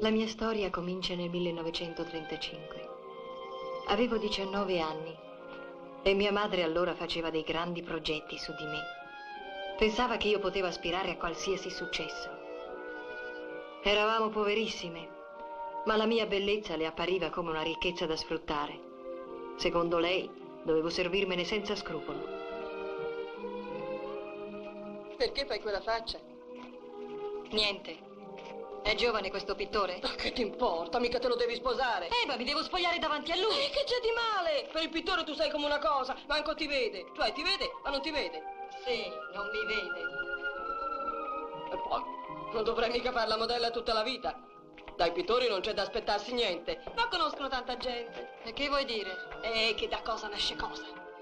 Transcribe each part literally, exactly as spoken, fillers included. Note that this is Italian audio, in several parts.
La mia storia comincia nel millenovecentotrentacinque. Avevo diciannove anni e mia madre allora faceva dei grandi progetti su di me. Pensava che io potevo aspirare a qualsiasi successo. Eravamo poverissime, ma la mia bellezza le appariva come una ricchezza da sfruttare. Secondo lei, dovevo servirmene senza scrupolo. Perché fai quella faccia? Niente. È giovane questo pittore? Ma che ti importa? Mica te lo devi sposare. Eh, ma mi devo spogliare davanti a lui. E che c'è di male? Per il pittore tu sei come una cosa, manco ti vede. Cioè, ti vede, ma non ti vede. Sì, non mi vede. E poi, non dovrei mica fare la modella tutta la vita. Dai pittori non c'è da aspettarsi niente. Ma conoscono tanta gente. E che vuoi dire? E che da cosa nasce cosa.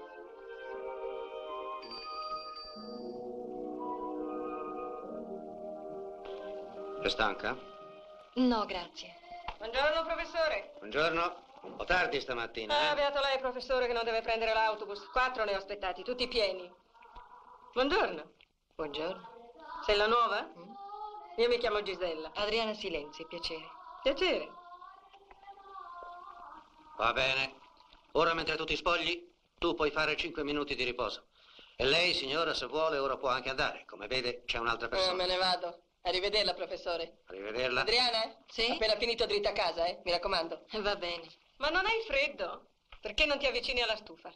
È stanca? No, grazie. Buongiorno, professore. Buongiorno. Un po' tardi stamattina, Ah, eh? beato lei, professore, che non deve prendere l'autobus. Quattro ne ho aspettati, tutti pieni. Buongiorno. Buongiorno. Sei la nuova? Mm? Io mi chiamo Gisella. Adriana Silenzi, piacere. Piacere. Va bene. Ora, mentre tu ti spogli, tu puoi fare cinque minuti di riposo. E lei, signora, se vuole, ora può anche andare. Come vede, c'è un'altra Eh, persona. me ne vado. Arrivederla, professore. Arrivederla. Adriana? Sì? Appena finito dritta a casa, eh? Mi raccomando. Va bene. Ma non hai freddo? Perché non ti avvicini alla stufa?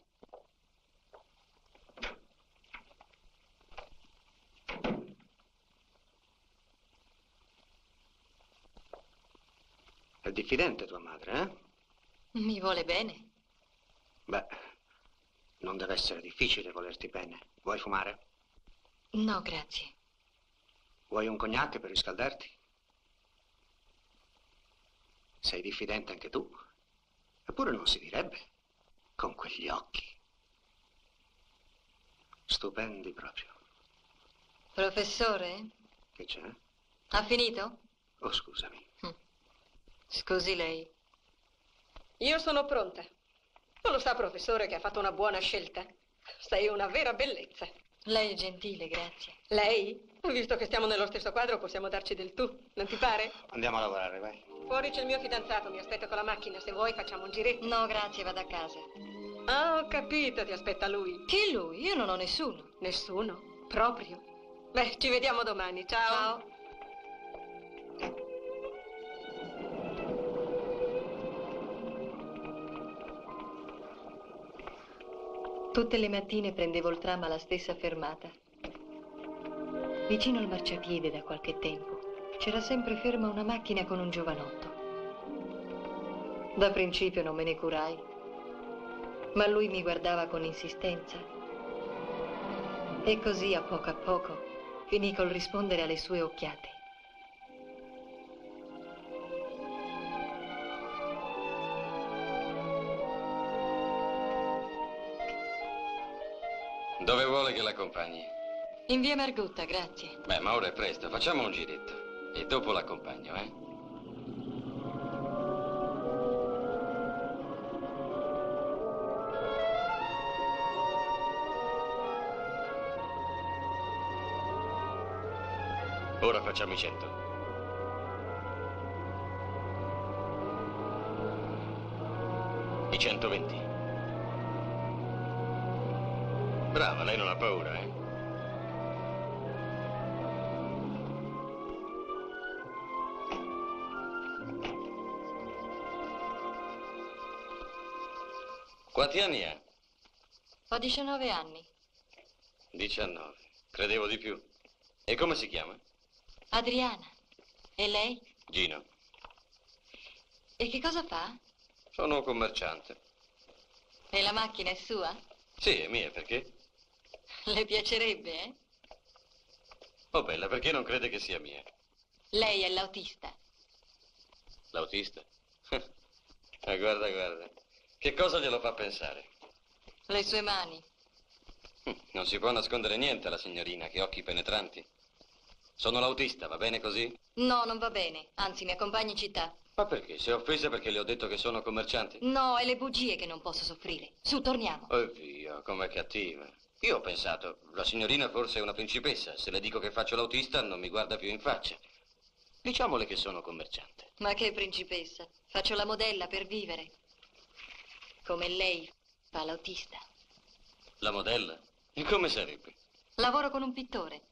È diffidente tua madre, eh? Mi vuole bene? Beh, non deve essere difficile volerti bene. Vuoi fumare? No, grazie. Vuoi un cognac per riscaldarti? Sei diffidente anche tu? Eppure non si direbbe. Con quegli occhi. Stupendi proprio. Professore? Che c'è? Ha finito? Oh, scusami. Scusi lei. Io sono pronta. Non lo sa, professore, che ha fatto una buona scelta? Sei una vera bellezza. Lei è gentile, grazie. Lei? Visto che stiamo nello stesso quadro, possiamo darci del tu, non ti pare? Andiamo a lavorare, vai. Fuori c'è il mio fidanzato, mi aspetta con la macchina. Se vuoi facciamo un giretto. No, grazie, vado a casa. Ah, ho capito, ti aspetta lui. Chi lui? Io non ho nessuno. Nessuno? Proprio? Beh, ci vediamo domani. Ciao. Ciao. Tutte le mattine prendevo il tram alla stessa fermata. Vicino al marciapiede da qualche tempo c'era sempre ferma una macchina con un giovanotto. Da principio non me ne curai, ma lui mi guardava con insistenza. E così a poco a poco finì col rispondere alle sue occhiate. Dove vuole che l'accompagni? In via Margutta, grazie. Beh, ma ora è presto, facciamo un giretto. E dopo l'accompagno, eh? Ora facciamo i cento. I centoventi. Brava, lei non ha paura, eh? Quanti anni ha? Ho diciannove anni. diciannove. Credevo di più. E come si chiama? Adriana. E lei? Gino. E che cosa fa? Sono un commerciante. E la macchina è sua? Sì, è mia, perché? Le piacerebbe, eh? Oh, bella, perché non crede che sia mia? Lei è l'autista. L'autista? Ah, guarda, guarda. Che cosa glielo fa pensare? Le sue mani. Non si può nascondere niente alla signorina, che occhi penetranti. Sono l'autista, va bene così? No, non va bene. Anzi, mi accompagni in città. Ma perché? Si è offesa perché le ho detto che sono commerciante? No, è le bugie che non posso soffrire. Su, torniamo. Oh, via, com'è cattiva. Io ho pensato, la signorina forse è una principessa. Se le dico che faccio l'autista, non mi guarda più in faccia. Diciamole che sono commerciante. Ma che principessa? Faccio la modella per vivere. Come lei fa l'autista. La modella? E come sarebbe? Lavoro con un pittore.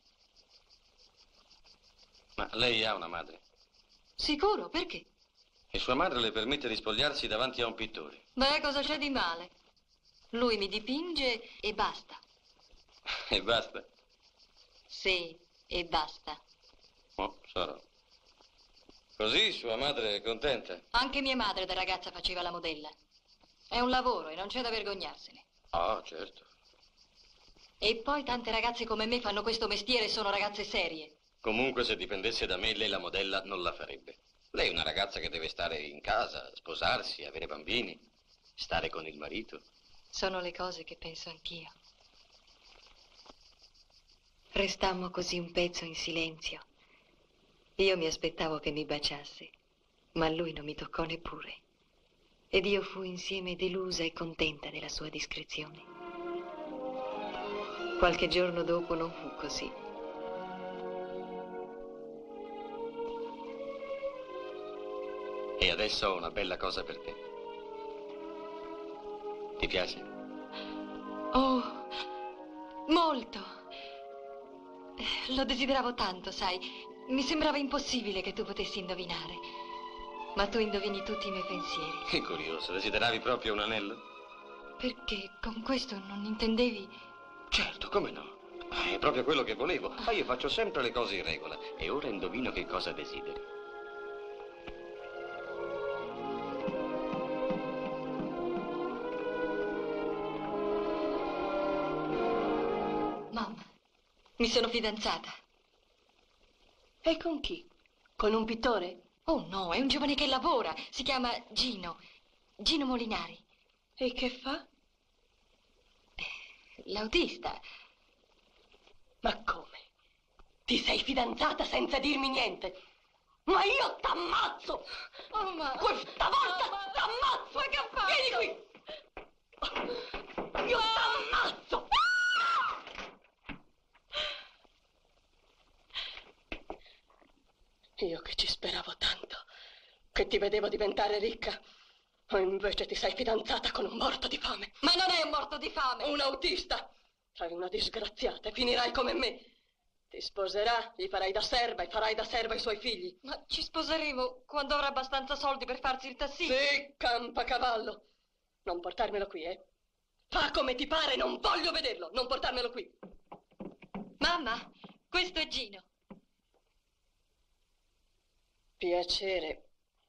Ma lei ha una madre? Sicuro, perché? E sua madre le permette di spogliarsi davanti a un pittore? Beh, cosa c'è di male? Lui mi dipinge e basta. E basta? Sì, e basta. Oh, sarà. Così sua madre è contenta? Anche mia madre da ragazza faceva la modella. È un lavoro e non c'è da vergognarsene. Ah, certo. E poi tante ragazze come me fanno questo mestiere e sono ragazze serie. Comunque, se dipendesse da me, lei la modella non la farebbe. Lei è una ragazza che deve stare in casa, sposarsi, avere bambini, stare con il marito. Sono le cose che penso anch'io. Restammo così un pezzo in silenzio. Io mi aspettavo che mi baciasse, ma lui non mi toccò neppure. Ed io fui insieme delusa e contenta della sua discrezione. Qualche giorno dopo non fu così. E adesso ho una bella cosa per te. Ti piace? Oh, molto. Lo desideravo tanto, sai. Mi sembrava impossibile che tu potessi indovinare. Ma tu indovini tutti i miei pensieri. Che curioso, desideravi proprio un anello? Perché con questo non intendevi... Certo, come no? Ah, è proprio quello che volevo. Ma io faccio sempre le cose in regola. E ora indovino che cosa desideri. Mamma, mi sono fidanzata. E con chi? Con un pittore? Oh no, è un giovane che lavora. Si chiama Gino. Gino Molinari. E che fa? L'autista. Ma come? Ti sei fidanzata senza dirmi niente? Ma io t'ammazzo! Oh, ma... Questa volta ma... t'ammazzo! Ma che faccio? Vieni qui! Io t'ammazzo! Io che ci speravo tanto, che ti vedevo diventare ricca, o invece ti sei fidanzata con un morto di fame. Ma non è un morto di fame! Un autista! Sei una disgraziata e finirai come me. Ti sposerà, gli farai da serva e farai da serva ai suoi figli. Ma ci sposeremo quando avrà abbastanza soldi per farsi il tassista. Sì, campacavallo. Non portarmelo qui, eh? Fa come ti pare, non voglio vederlo. Non portarmelo qui. Mamma, questo è Gino. Piacere.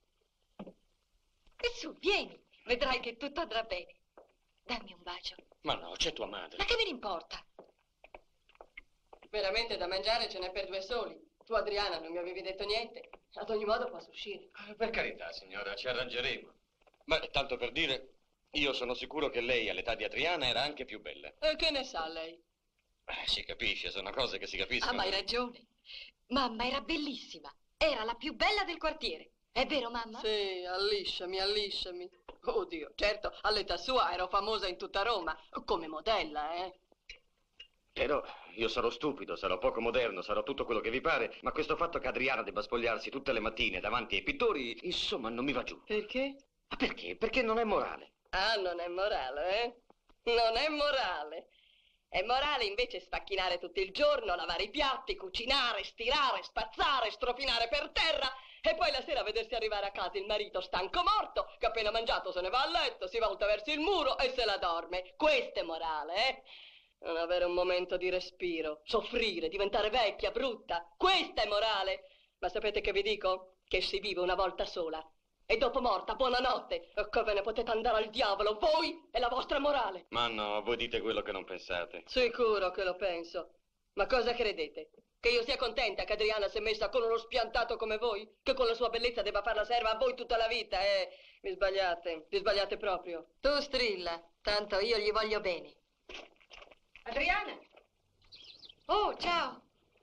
E su, vieni. Vedrai che tutto andrà bene. Dammi un bacio. Ma no, c'è tua madre. Ma che me ne importa? Veramente da mangiare ce n'è per due soli. Tu, Adriana, non mi avevi detto niente. Ad ogni modo posso uscire. Eh, Per carità, signora, ci arrangeremo. Ma tanto per dire, io sono sicuro che lei all'età di Adriana era anche più bella. E che ne sa lei? Eh, si capisce, sono cose che si Ah, capiscono. ma hai ragione. Mamma era bellissima. Era la più bella del quartiere. È vero, mamma? Sì, allisciami, allisciami. Oddio, certo, all'età sua ero famosa in tutta Roma, come modella, eh. Però io sarò stupido, sarò poco moderno, sarò tutto quello che vi pare, ma questo fatto che Adriana debba spogliarsi tutte le mattine davanti ai pittori, insomma, non mi va giù. Perché? Ma perché? Perché non è morale. Ah, non è morale, eh? Non è morale. È morale invece sfacchinare tutto il giorno, lavare i piatti, cucinare, stirare, spazzare, stropinare per terra e poi la sera vedersi arrivare a casa il marito stanco morto, che appena mangiato se ne va a letto, si volta verso il muro e se la dorme. Questo è morale, eh? Non avere un momento di respiro, soffrire, diventare vecchia, brutta. Questa è morale. Ma sapete che vi dico? Che si vive una volta sola. E dopo morta, buonanotte. E che ve ne potete andare al diavolo, voi e la vostra morale. Ma no, voi dite quello che non pensate. Sicuro che lo penso. Ma cosa credete? Che io sia contenta che Adriana si è messa con uno spiantato come voi? Che con la sua bellezza debba farla serva a voi tutta la vita? Eh, vi sbagliate, vi sbagliate proprio. Tu strilla, tanto io gli voglio bene. Adriana! Oh, ciao.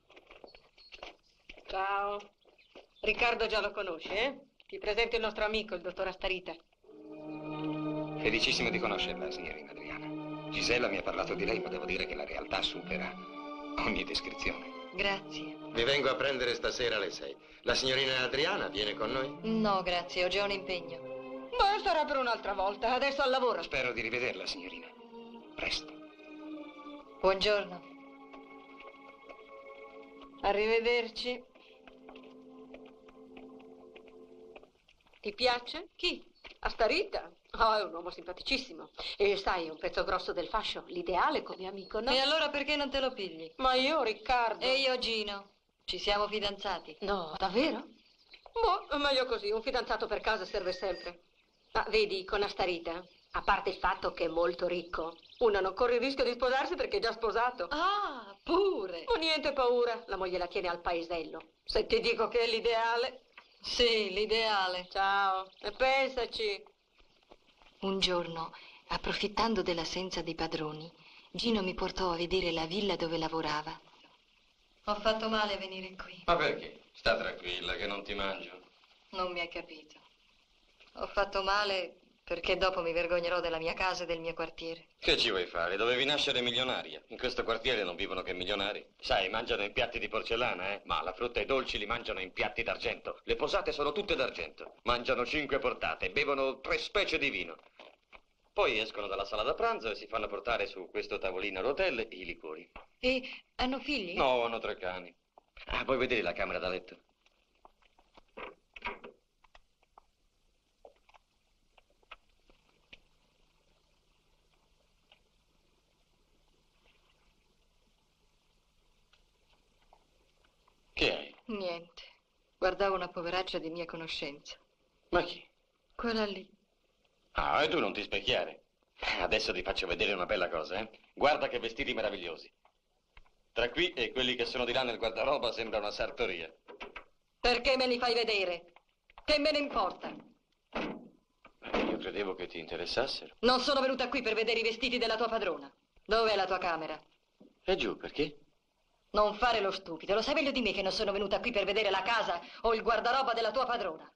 Ciao. Riccardo già lo conosci, eh? Ti presento il nostro amico, il dottor Astarita. Felicissimo di conoscerla, signorina Adriana. Gisella mi ha parlato di lei, ma devo dire che la realtà supera ogni descrizione. Grazie. Vi vengo a prendere stasera alle sei. La signorina Adriana viene con noi? No, grazie, ho già un impegno. Ma sarà per un'altra volta, adesso al lavoro. Spero di rivederla, signorina. Presto. Buongiorno. Arrivederci. Ti piace? Chi? Astarita. Oh, è un uomo simpaticissimo. E sai, è un pezzo grosso del fascio. L'ideale come amico, no? E allora perché non te lo pigli? Ma io, Riccardo. E io, Gino. Ci siamo fidanzati. No, davvero? Boh, è meglio così. Un fidanzato per casa serve sempre. Ma vedi, con Astarita, a parte il fatto che è molto ricco. Uno non corre il rischio di sposarsi perché è già sposato. Ah, pure. Ma niente paura. La moglie la tiene al paesello. Se ti dico che è l'ideale. Sì, l'ideale. Ciao. E pensaci. Un giorno, approfittando dell'assenza dei padroni, Gino mi portò a vedere la villa dove lavorava. Ho fatto male a venire qui. Ma perché? Sta tranquilla, che non ti mangio. Non mi hai capito. Ho fatto male perché dopo mi vergognerò della mia casa e del mio quartiere. Che ci vuoi fare? Dovevi nascere milionaria. In questo quartiere non vivono che milionari. Sai, mangiano in piatti di porcellana, eh? Ma la frutta e i dolci li mangiano in piatti d'argento. Le posate sono tutte d'argento. Mangiano cinque portate, bevono tre specie di vino. Poi escono dalla sala da pranzo e si fanno portare su questo tavolino a rotelle i liquori. E hanno figli? No, hanno tre cani. Ah, vuoi vedere la camera da letto? Che hai? Niente. Guardavo una poveraccia di mia conoscenza. Ma chi? Quella lì. Ah, e tu non ti specchiare. Adesso ti faccio vedere una bella cosa, eh? Guarda che vestiti meravigliosi. Tra qui e quelli che sono di là nel guardaroba sembra una sartoria. Perché me li fai vedere? Che me ne importa? Eh, Io credevo che ti interessassero. Non sono venuta qui per vedere i vestiti della tua padrona. Dov'è la tua camera? E giù, perché? Non fare lo stupido. Lo sai meglio di me che non sono venuta qui per vedere la casa o il guardaroba della tua padrona.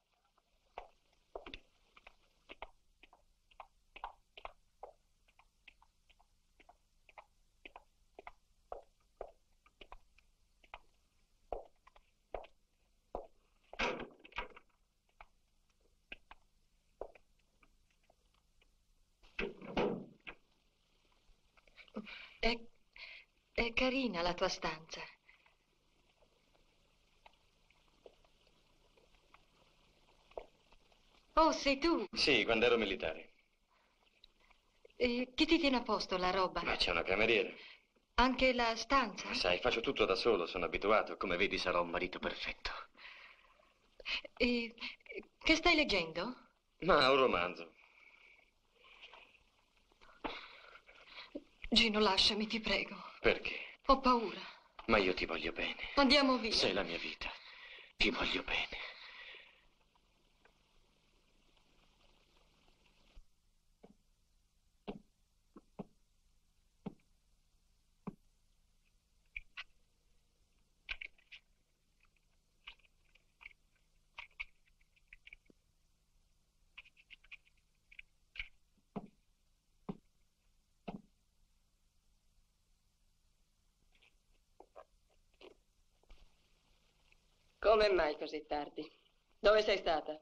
È, è carina la tua stanza. Oh, sei tu? Sì, quando ero militare. E chi ti tiene a posto la roba? Ma c'è una cameriera. Anche la stanza? Sai, faccio tutto da solo, sono abituato. Come vedi sarò un marito perfetto. E che stai leggendo? Ma un romanzo. Gino, lasciami, ti prego. Perché? Ho paura. Ma io ti voglio bene. Andiamo via. Sei la mia vita. Ti voglio bene. Come mai così tardi? Dove sei stata?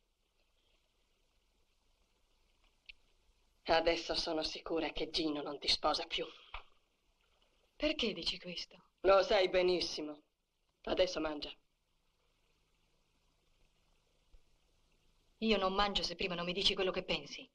Adesso sono sicura che Gino non ti sposa più. Perché dici questo? Lo sai benissimo. Adesso mangia. Io non mangio se prima non mi dici quello che pensi.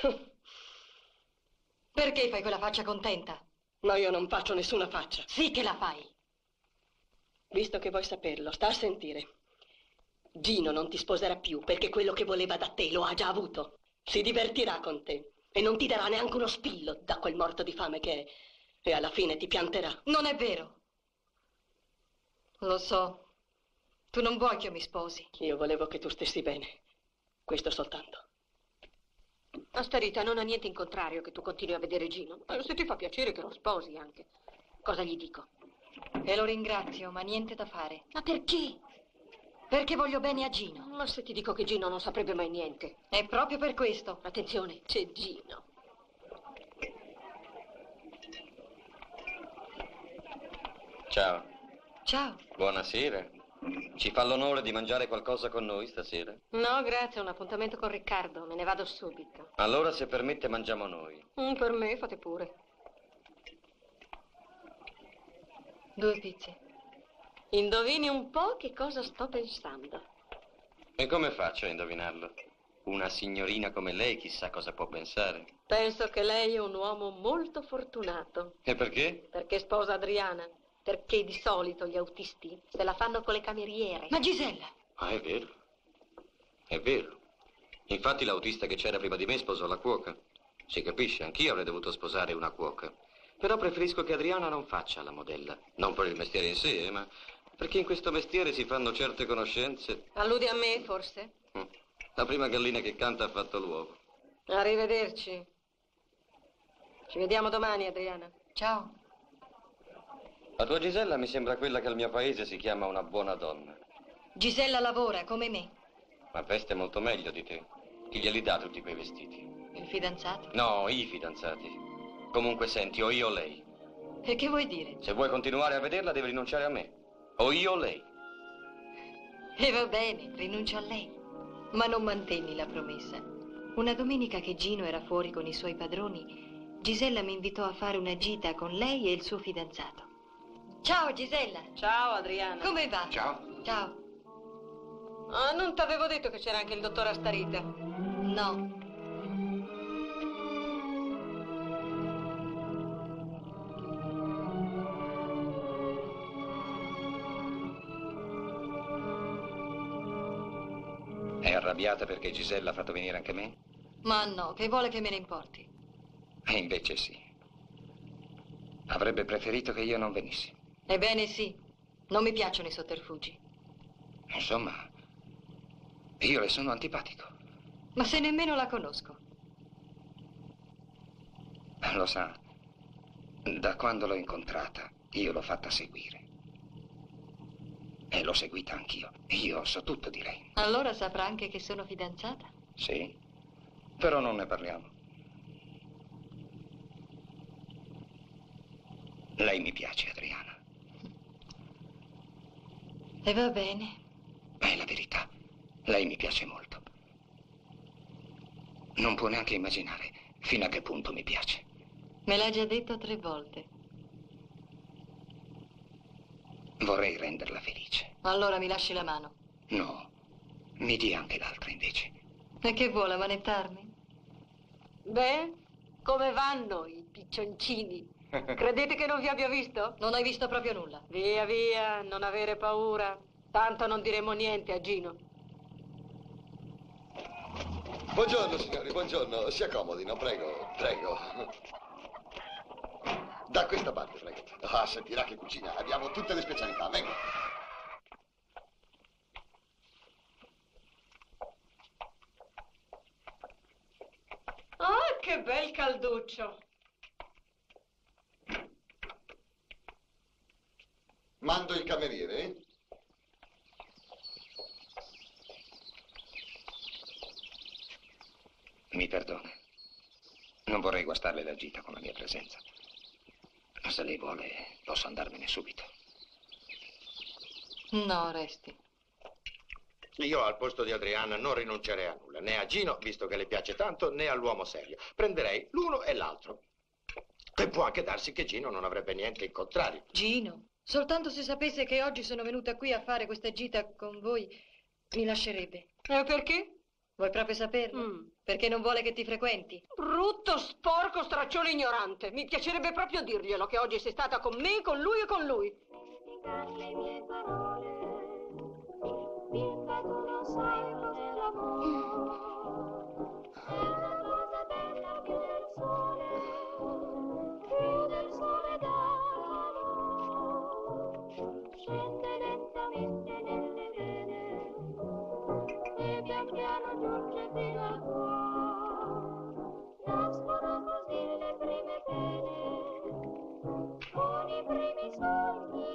Perché fai quella faccia contenta? Ma io non faccio nessuna faccia. Sì che la fai. Visto che vuoi saperlo, sta a sentire. Gino non ti sposerà più perché quello che voleva da te lo ha già avuto. Si divertirà con te e non ti darà neanche uno spillo da quel morto di fame che è. E alla fine ti pianterà. Non è vero. Lo so. Tu non vuoi che io mi sposi. Io volevo che tu stessi bene. Questo soltanto. Astarita, non ha niente in contrario che tu continui a vedere Gino. Eh, Se ti fa piacere che lo sposi anche. Cosa gli dico? E lo ringrazio, ma niente da fare. Ma perché? Perché voglio bene a Gino. Ma se ti dico che Gino non saprebbe mai niente. È proprio per questo. Attenzione, c'è Gino. Ciao. Ciao. Buonasera. Ci fa l'onore di mangiare qualcosa con noi stasera? No, grazie, ho un appuntamento con Riccardo, me ne vado subito. Allora, se permette, mangiamo noi. Mm, per me, fate pure. Due pizze. Indovini un po' che cosa sto pensando. E come faccio a indovinarlo? Una signorina come lei chissà cosa può pensare. Penso che lei è un uomo molto fortunato. E perché? Perché sposa Adriana. Perché di solito gli autisti se la fanno con le cameriere. Ma Gisella! Ah, è vero. È vero. Infatti l'autista che c'era prima di me sposò la cuoca. Si capisce, anch'io avrei dovuto sposare una cuoca. Però preferisco che Adriana non faccia la modella. Non per il mestiere in sé, eh, ma perché in questo mestiere si fanno certe conoscenze. Alludi a me, forse? Mm. La prima gallina che canta ha fatto l'uovo. Arrivederci. Ci vediamo domani, Adriana. Ciao. La tua Gisella mi sembra quella che al mio paese si chiama una buona donna. Gisella lavora come me. Ma veste molto meglio di te. Chi glieli dà tutti quei vestiti? Il fidanzato. No, i fidanzati. Comunque senti, o io o lei. E che vuoi dire? Se vuoi continuare a vederla devi rinunciare a me. O io o lei. E va bene, rinuncio a lei. Ma non mantenni la promessa. Una domenica che Gino era fuori con i suoi padroni, Gisella mi invitò a fare una gita con lei e il suo fidanzato. Ciao Gisella. Ciao, Adriana. Come va? Ciao. Ciao. Ah, non t'avevo detto che c'era anche il dottor Astarita. No. È arrabbiata perché Gisella ha fatto venire anche me? Ma no, che vuole che me ne importi? E invece sì. Avrebbe preferito che io non venissi. Ebbene sì, non mi piacciono i sotterfugi. Insomma, io le sono antipatico. Ma se nemmeno la conosco. Lo sa, da quando l'ho incontrata, io l'ho fatta seguire. E l'ho seguita anch'io. Io so tutto di lei. Allora saprà anche che sono fidanzata? Sì, però non ne parliamo. Lei mi piace, Adriana. E va bene. È la verità. Lei mi piace molto. Non può neanche immaginare fino a che punto mi piace. Me l'ha già detto tre volte. Vorrei renderla felice. Allora mi lasci la mano. No, mi dia anche l'altra invece. E che vuole, manettarmi? Beh, come vanno i piccioncini? Credete che non vi abbia visto? Non hai visto proprio nulla. Via, via, non avere paura. Tanto non diremo niente a Gino. Buongiorno, signori, buongiorno. Si accomodino, prego, prego. Da questa parte, prego. Ah, sentirà che cucina. Abbiamo tutte le specialità. Venga. Ah, che bel calduccio. Mando il cameriere, eh? Mi perdoni. Non vorrei guastarle la gita con la mia presenza. Se lei vuole, posso andarmene subito. No, resti. Io al posto di Adriana non rinuncerei a nulla, né a Gino, visto che le piace tanto, né all'uomo serio. Prenderei l'uno e l'altro. E può anche darsi che Gino non avrebbe niente in contrario. Gino, soltanto se sapesse che oggi sono venuta qui a fare questa gita con voi, mi lascerebbe. E perché? Vuoi proprio saperlo? Mm. Perché non vuole che ti frequenti. Brutto, sporco, straccione ignorante. Mi piacerebbe proprio dirglielo che oggi sei stata con me, con lui e con lui. Le mie parole, finta tu non sai cos'è l'amore. È una cosa bella più del sole, più del sole d'amore. Scende lentamente nelle vene e pian piano giunge fino al cuore. Nascono così le prime pene, con i primi sogni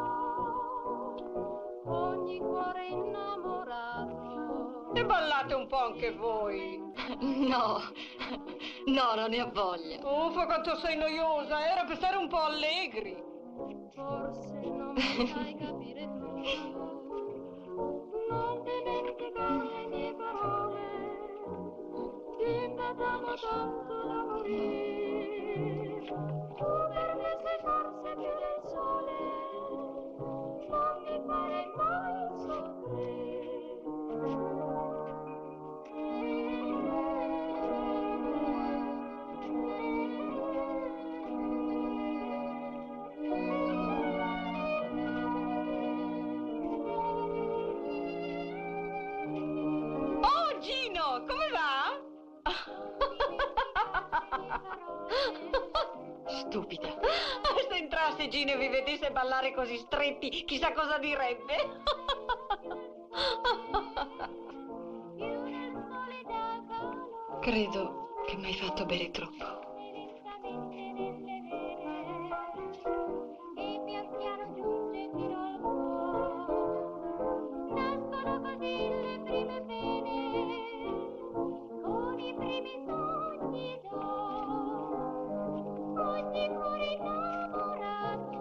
ogni cuore innamorato. E ballate un po' anche voi. No, no, non ne ho voglia. Uffa, quanto sei noiosa. Era per stare un po' allegri. forse non mi sai capire tu. Non dimenticare le mie parole, che t'amo tanto da morire. Tu per me sei forse più del sole, non mi farei mai Oh, Gino, come va? Stupida. Se entrasse Gino e vi vedesse ballare così stretti, chissà cosa direbbe. Credo che mi hai fatto bere troppo. E pian piano giunge fino al cuore. Nascono così le prime pene, con i primi sogni d'oro. Ogni cuore innamorato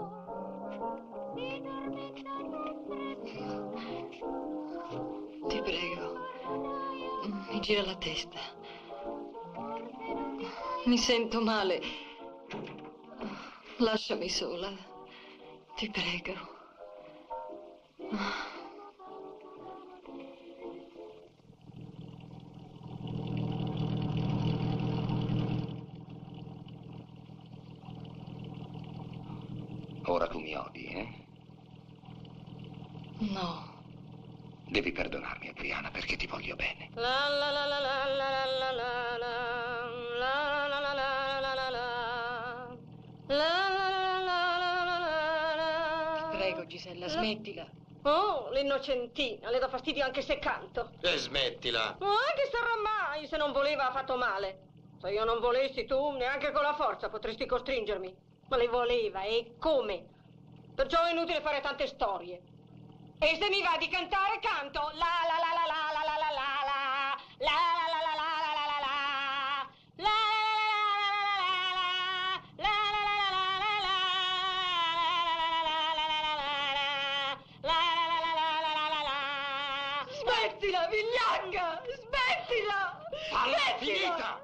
si tormenta sempre più. Ti prego, mi gira la testa. Mi sento male. Lasciami sola. Ti prego. Ora tu mi odi, eh? No. Devi perdonarmi, Adriana, perché ti voglio bene. La la la la la la la la la la la la la la la la la. Prego, Gisella, smettila. Oh, l'innocentina, le dà fastidio anche se canto. E smettila. Ma che sarà mai se non voleva ha fatto male? Se io non volessi tu, neanche con la forza potresti costringermi. Ma le voleva, e come? Perciò è inutile fare tante storie. E se mi va di cantare, canto la la la la la la la la la la la la la la la la la la Smettila, vigliacca! Smettila! Falla finita!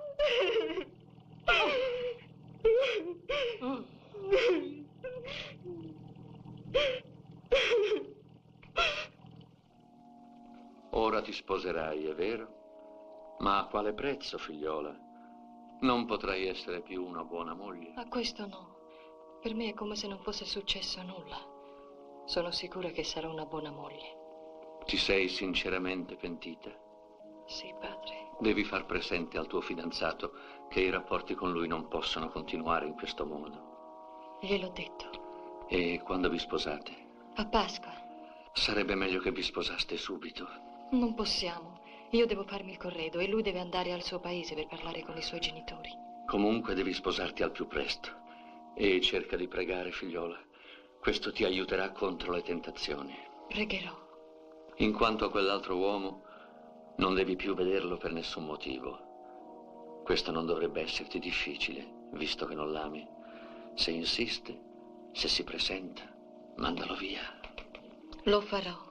Ora ti sposerai, è vero? Ma a quale prezzo, figliola? Non potrai essere più una buona moglie. A questo no. Per me è come se non fosse successo nulla. Sono sicura che sarò una buona moglie. Ti sei sinceramente pentita? Sì, padre. Devi far presente al tuo fidanzato che i rapporti con lui non possono continuare in questo modo. Gliel'ho detto. E quando vi sposate? A Pasqua. Sarebbe meglio che vi sposaste subito. Non possiamo. Io devo farmi il corredo e lui deve andare al suo paese per parlare con i suoi genitori. Comunque devi sposarti al più presto. E cerca di pregare, figliola. Questo ti aiuterà contro le tentazioni. Pregherò. In quanto a quell'altro uomo, non devi più vederlo per nessun motivo. Questo non dovrebbe esserti difficile, visto che non l'ami. Se insiste, se si presenta, mandalo via. Lo farò.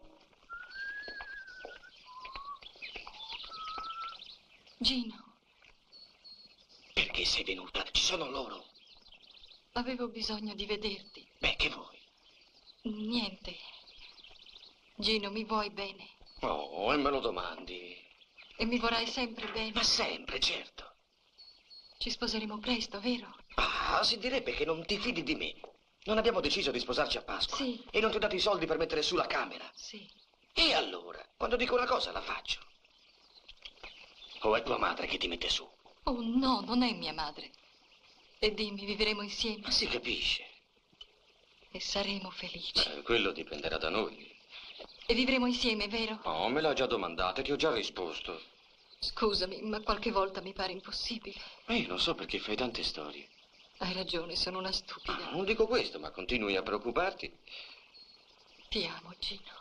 Gino, Perché sei venuta? Ci sono loro. avevo bisogno di vederti. Beh, che vuoi? Niente. Gino, mi vuoi bene? Oh, e me lo domandi. E mi vorrai sempre bene? Ma sempre, certo. Ci sposeremo presto, vero? Ah, si direbbe che non ti fidi di me. Non abbiamo deciso di sposarci a Pasqua. Sì. E non ti ho dato i soldi per mettere su la camera. Sì. E allora, quando dico una cosa, la faccio. O è tua madre che ti mette su? Oh no, non è mia madre. E dimmi, vivremo insieme Ma si capisce. e saremo felici. Eh, quello dipenderà da noi. E vivremo insieme, vero? Oh, me l'ha già domandata e ti ho già risposto. Scusami, ma qualche volta mi pare impossibile. E io non so perché fai tante storie. Hai ragione, sono una Ah, stupida. non dico questo, ma continui a preoccuparti. Ti amo, Gino.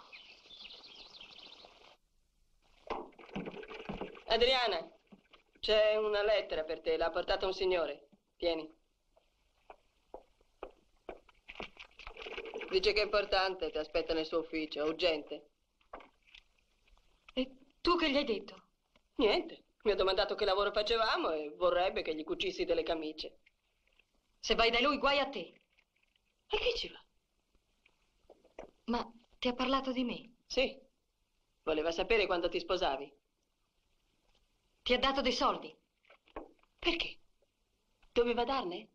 Adriana, c'è una lettera per te, l'ha portata un signore. Tieni. Dice che è importante, ti aspetta nel suo ufficio, è urgente. E tu che gli hai detto? Niente, mi ha domandato che lavoro facevamo e vorrebbe che gli cucissi delle camicie. Se vai da lui, guai a te. E chi ci va? Ma ti ha parlato di me? Sì, voleva sapere quando ti sposavi. Ti ha dato dei soldi? Perché? Doveva darne?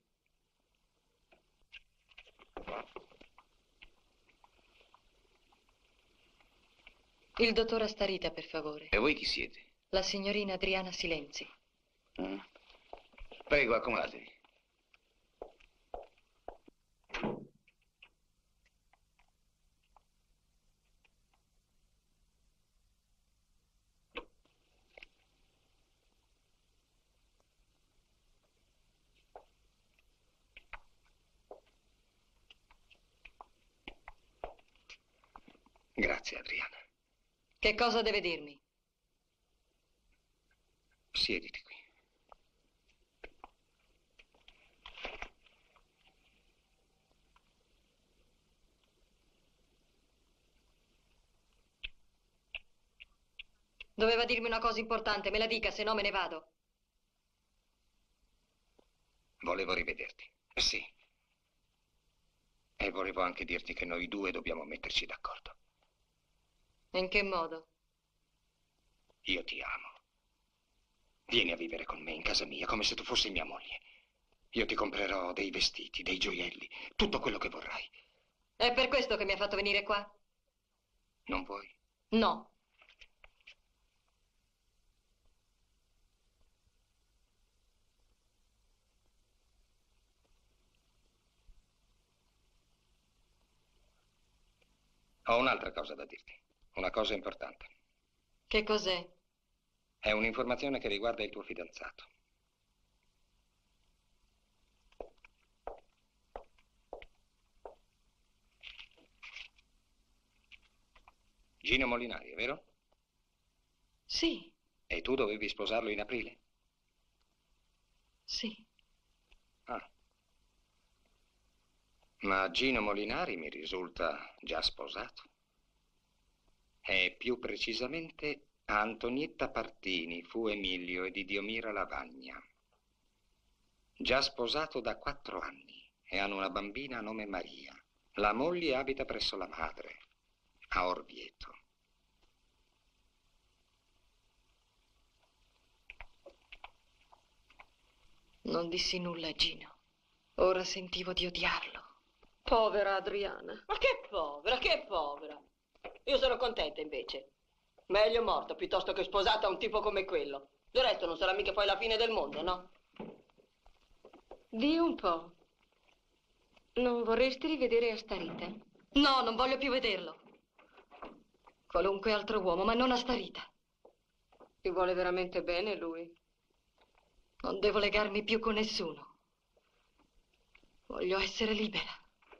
Il dottor Astarita, per favore. E voi chi siete? La signorina Adriana Silenzi. Mm? Prego, accomodatevi. Grazie, Adriana. Che cosa deve dirmi? Siediti qui. Doveva dirmi una cosa importante, me la dica, se no me ne vado. Volevo rivederti. Sì. E volevo anche dirti che noi due dobbiamo metterci d'accordo. In che modo? Io ti amo. Vieni a vivere con me in casa mia, come se tu fossi mia moglie. Io ti comprerò dei vestiti, dei gioielli, tutto quello che vorrai. È per questo che mi ha fatto venire qua? Non vuoi? No. Ho un'altra cosa da dirti. Una cosa importante. Che cos'è? È un'informazione che riguarda il tuo fidanzato. Gino Molinari, è vero? Sì. E tu dovevi sposarlo in aprile? Sì. Ah. Ma Gino Molinari mi risulta già sposato. E più precisamente a Antonietta Partini, fu Emilio e di Diomira Lavagna. Già sposato da quattro anni e hanno una bambina a nome Maria. La moglie abita presso la madre, a Orvieto. Non dissi nulla a Gino. Ora sentivo di odiarlo. Povera Adriana. Ma che povera, che povera. Io sono contenta invece. Meglio morta piuttosto che sposata a un tipo come quello. Del resto non sarà mica poi la fine del mondo, no? Di un po'. Non vorresti rivedere Astarita? No, non voglio più vederlo. Qualunque altro uomo, ma non Astarita. Ti vuole veramente bene lui? Non devo legarmi più con nessuno. Voglio essere libera.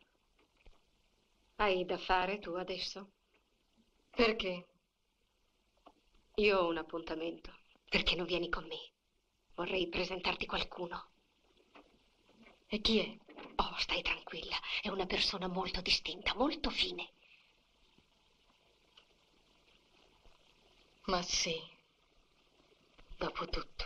Hai da fare tu adesso? Perché? Io ho un appuntamento. Perché non vieni con me? Vorrei presentarti qualcuno. E chi è? Oh, stai tranquilla. È una persona molto distinta, molto fine. Ma sì. Dopo tutto.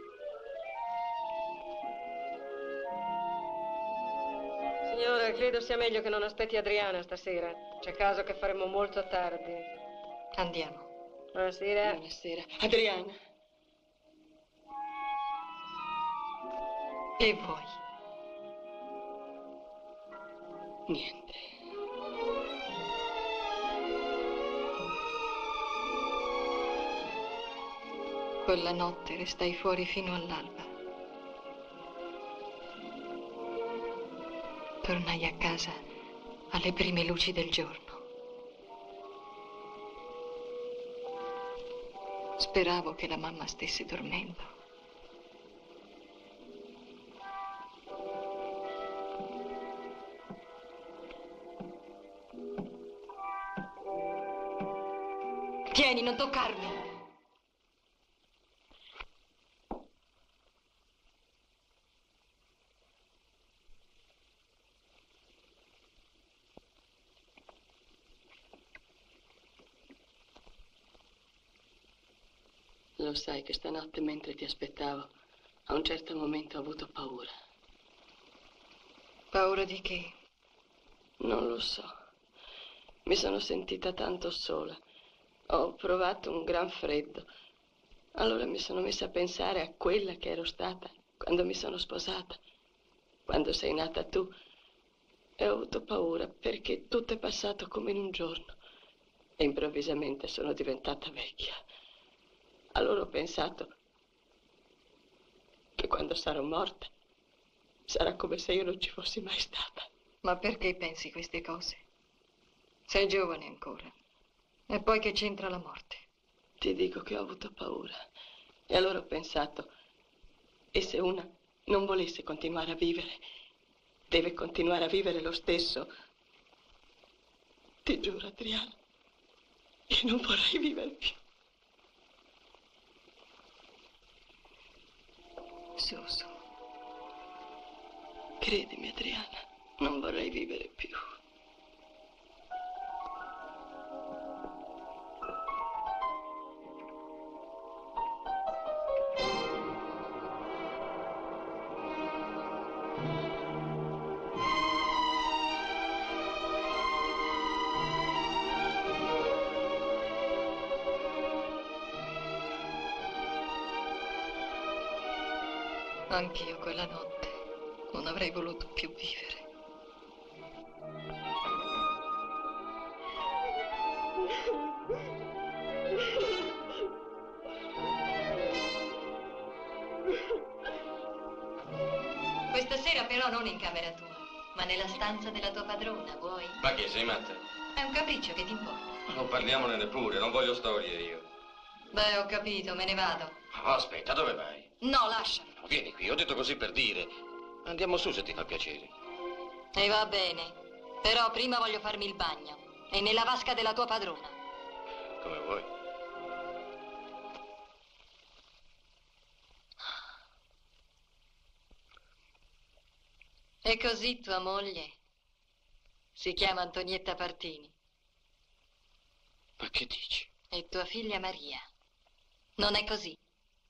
Signora, credo sia meglio che non aspetti Adriana stasera. C'è caso che faremo molto tardi. Andiamo. Buonasera. Buonasera. Adriana. E voi? Niente. Quella notte restai fuori fino all'alba. Tornai a casa alle prime luci del giorno. Speravo che la mamma stesse dormendo. Tieni, non toccarmi! Lo sai che stanotte mentre ti aspettavo, a un certo momento ho avuto paura. Paura di che? Non lo so. Mi sono sentita tanto sola. Ho provato un gran freddo. Allora mi sono messa a pensare a quella che ero stata quando mi sono sposata, quando sei nata tu. E ho avuto paura perché tutto è passato come in un giorno. E improvvisamente sono diventata vecchia. Allora ho pensato che quando sarò morta sarà come se io non ci fossi mai stata. Ma perché pensi queste cose? Sei giovane ancora. E poi che c'entra la morte? Ti dico che ho avuto paura. E allora ho pensato, e se una non volesse continuare a vivere, deve continuare a vivere lo stesso? Ti giuro, Adriano, io non vorrei vivere più. Su, su. Credimi, Adriana, non vorrei vivere più. Anch'io quella notte non avrei voluto più vivere. Questa sera però non in camera tua, ma nella stanza della tua padrona, vuoi? Ma che, sei matta? È un capriccio, che ti importa? Non parliamone neppure, non voglio storie io. Beh, ho capito, me ne vado. Oh, aspetta, dove vai? No, lasciami. Vieni qui, ho detto così per dire. Andiamo su se ti fa piacere. E va bene, però prima voglio farmi il bagno. E nella vasca della tua padrona. Come vuoi. E così tua moglie si chiama Antonietta Partini. Ma che dici? E tua figlia Maria. Non è così?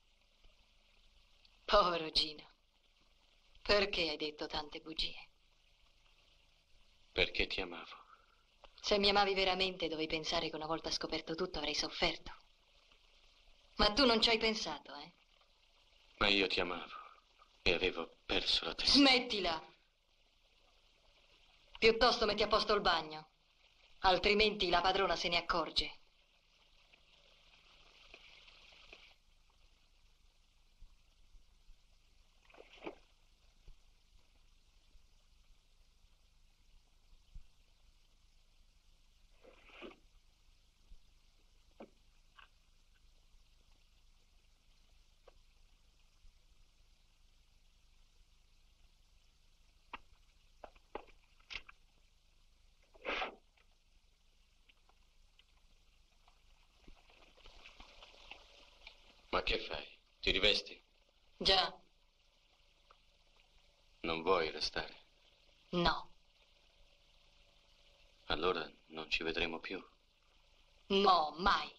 Povero Gino. Perché hai detto tante bugie? Perché ti amavo. Se mi amavi veramente, dovevi pensare che una volta scoperto tutto avrei sofferto. Ma tu non ci hai pensato, eh? Ma io ti amavo e avevo perso la testa. Smettila! Piuttosto metti a posto il bagno, altrimenti la padrona se ne accorge. Ma che fai? Ti rivesti? Già. Non vuoi restare? No. Allora non ci vedremo più. No, mai.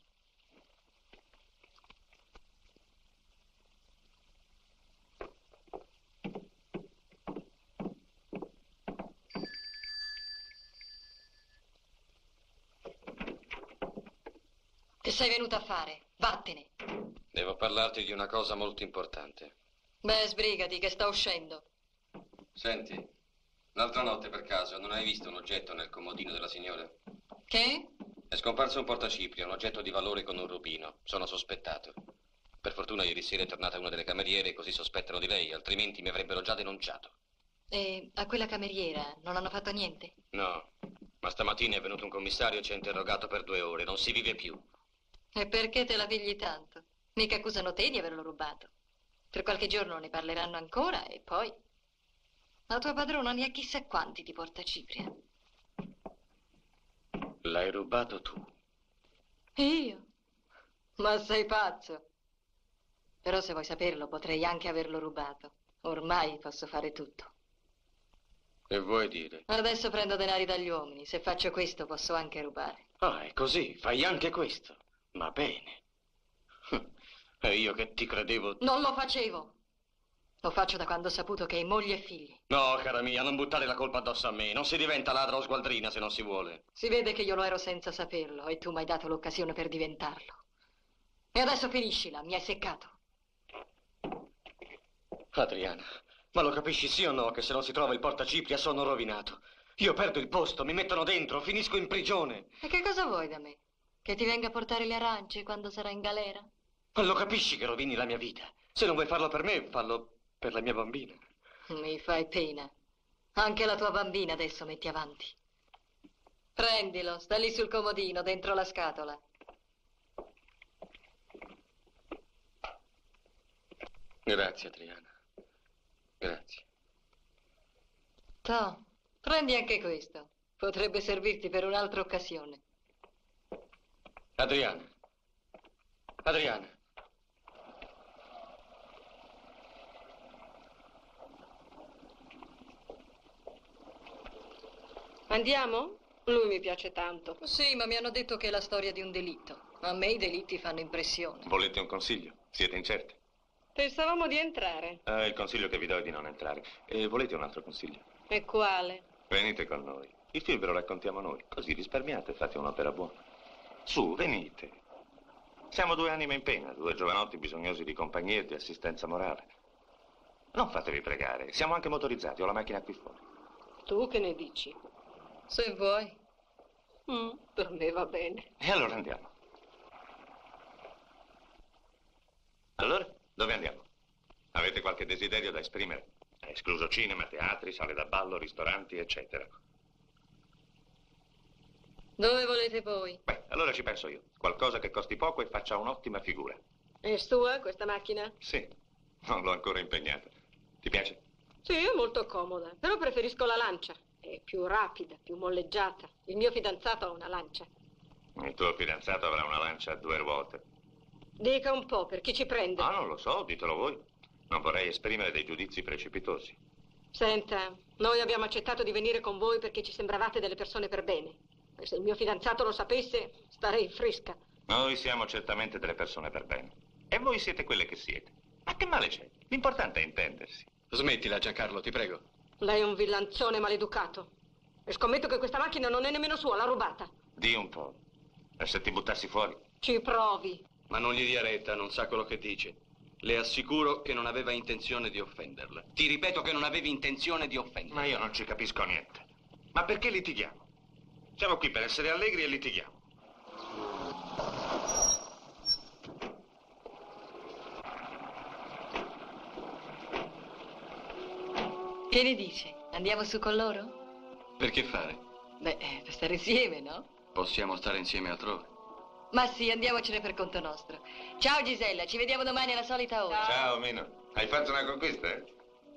Che sei venuta a fare? Vattene. Devo parlarti di una cosa molto importante. Beh, sbrigati, che sta uscendo. Senti, l'altra notte per caso non hai visto un oggetto nel comodino della signora? Che? È scomparso un portacipria, un oggetto di valore con un rubino. Sono sospettato. Per fortuna ieri sera è tornata una delle cameriere, così sospettano di lei, altrimenti mi avrebbero già denunciato. E a quella cameriera non hanno fatto niente? No, ma stamattina è venuto un commissario e ci ha interrogato per due ore. Non si vive più. E perché te la pigli tanto? Mica accusano te di averlo rubato. Per qualche giorno ne parleranno ancora e poi... La tua padrona ne ha chissà quanti di portacipria. L'hai rubato tu. Io? Ma sei pazzo. Però se vuoi saperlo potrei anche averlo rubato. Ormai posso fare tutto. Che vuoi dire? Adesso prendo denari dagli uomini. Se faccio questo posso anche rubare. Ah, è così, fai anche questo. Ma bene. E io che ti credevo... Non lo facevo. Lo faccio da quando ho saputo che hai moglie e figli. No, cara mia, non buttare la colpa addosso a me. Non si diventa ladra o sgualdrina se non si vuole. Si vede che io lo ero senza saperlo e tu mi hai dato l'occasione per diventarlo. E adesso finiscila, mi hai seccato. Adriana, ma lo capisci sì o no che se non si trova il portacipria sono rovinato? Io perdo il posto, mi mettono dentro, finisco in prigione. E che cosa vuoi da me? Che ti venga a portare le arance quando sarai in galera? Ma lo capisci che rovini la mia vita? Se non vuoi farlo per me, fallo per la mia bambina. Mi fai pena. Anche la tua bambina adesso metti avanti. Prendilo, sta lì sul comodino, dentro la scatola. Grazie, Adriana. Grazie. Toh, prendi anche questo. Potrebbe servirti per un'altra occasione. Adriana. Adriana. Andiamo? Lui mi piace tanto. Sì, ma mi hanno detto che è la storia di un delitto. A me i delitti fanno impressione. Volete un consiglio? Siete incerte? Pensavamo di entrare. Ah, il consiglio che vi do è di non entrare. E volete un altro consiglio? E quale? Venite con noi. Il film ve lo raccontiamo noi. Così risparmiate e fate un'opera buona. Su, venite. Siamo due anime in pena, due giovanotti bisognosi di compagnia e di assistenza morale. Non fatevi pregare. Siamo anche motorizzati. Ho la macchina qui fuori. Tu che ne dici? Se vuoi. Mm, per me va bene. E allora andiamo. Allora, dove andiamo? Avete qualche desiderio da esprimere? Escluso cinema, teatri, sale da ballo, ristoranti, eccetera. Dove volete voi? Beh, allora ci penso io. Qualcosa che costi poco e faccia un'ottima figura. È sua questa macchina? Sì, non l'ho ancora impegnata. Ti piace? Sì, è molto comoda, però preferisco la lancia. È più rapida, più molleggiata. Il mio fidanzato ha una lancia. Il tuo fidanzato avrà una lancia a due ruote. Dica un po', per chi ci prende? Ah, non lo so, ditelo voi. Non vorrei esprimere dei giudizi precipitosi. Senta, noi abbiamo accettato di venire con voi perché ci sembravate delle persone per bene. E se il mio fidanzato lo sapesse, starei fresca. Noi siamo certamente delle persone per bene. E voi siete quelle che siete. Ma che male c'è? L'importante è intendersi. Smettila, Giancarlo, ti prego. Lei è un villanzone maleducato. E scommetto che questa macchina non è nemmeno sua, l'ha rubata. Dì un po'. E se ti buttassi fuori? Ci provi. Ma non gli dia retta, non sa quello che dice. Le assicuro che non aveva intenzione di offenderla. Ti ripeto che non avevi intenzione di offenderla. Ma io non ci capisco niente. Ma perché litighiamo? Siamo qui per essere allegri e litighiamo. Che ne dice? Andiamo su con loro? Per che fare? Beh, per stare insieme, no? Possiamo stare insieme altrove. Ma sì, andiamocene per conto nostro. Ciao Gisella, ci vediamo domani alla solita ora. Ciao, Mino. Hai fatto una conquista, eh?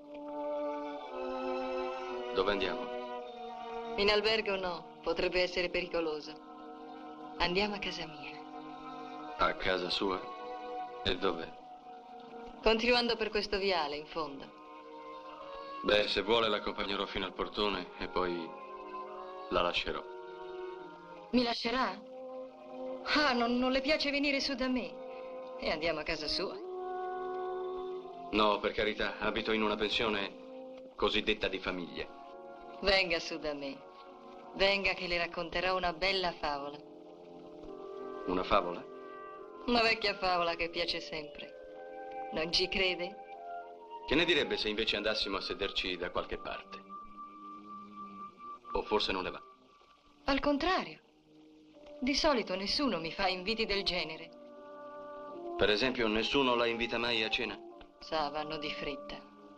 Dove andiamo? In albergo no, potrebbe essere pericoloso. Andiamo a casa mia. A casa sua? E dov'è? Continuando per questo viale, in fondo. Beh, se vuole l'accompagnerò fino al portone e poi la lascerò. Mi lascerà? Ah, non, non le piace venire su da me. E andiamo a casa sua. No, per carità, abito in una pensione cosiddetta di famiglia. Venga su da me. Venga che le racconterò una bella favola. Una favola? Una vecchia favola che piace sempre. Non ci crede? Che ne direbbe se invece andassimo a sederci da qualche parte? O forse non le va? Al contrario. Di solito nessuno mi fa inviti del genere. Per esempio, nessuno la invita mai a cena? Sa, vanno di fretta.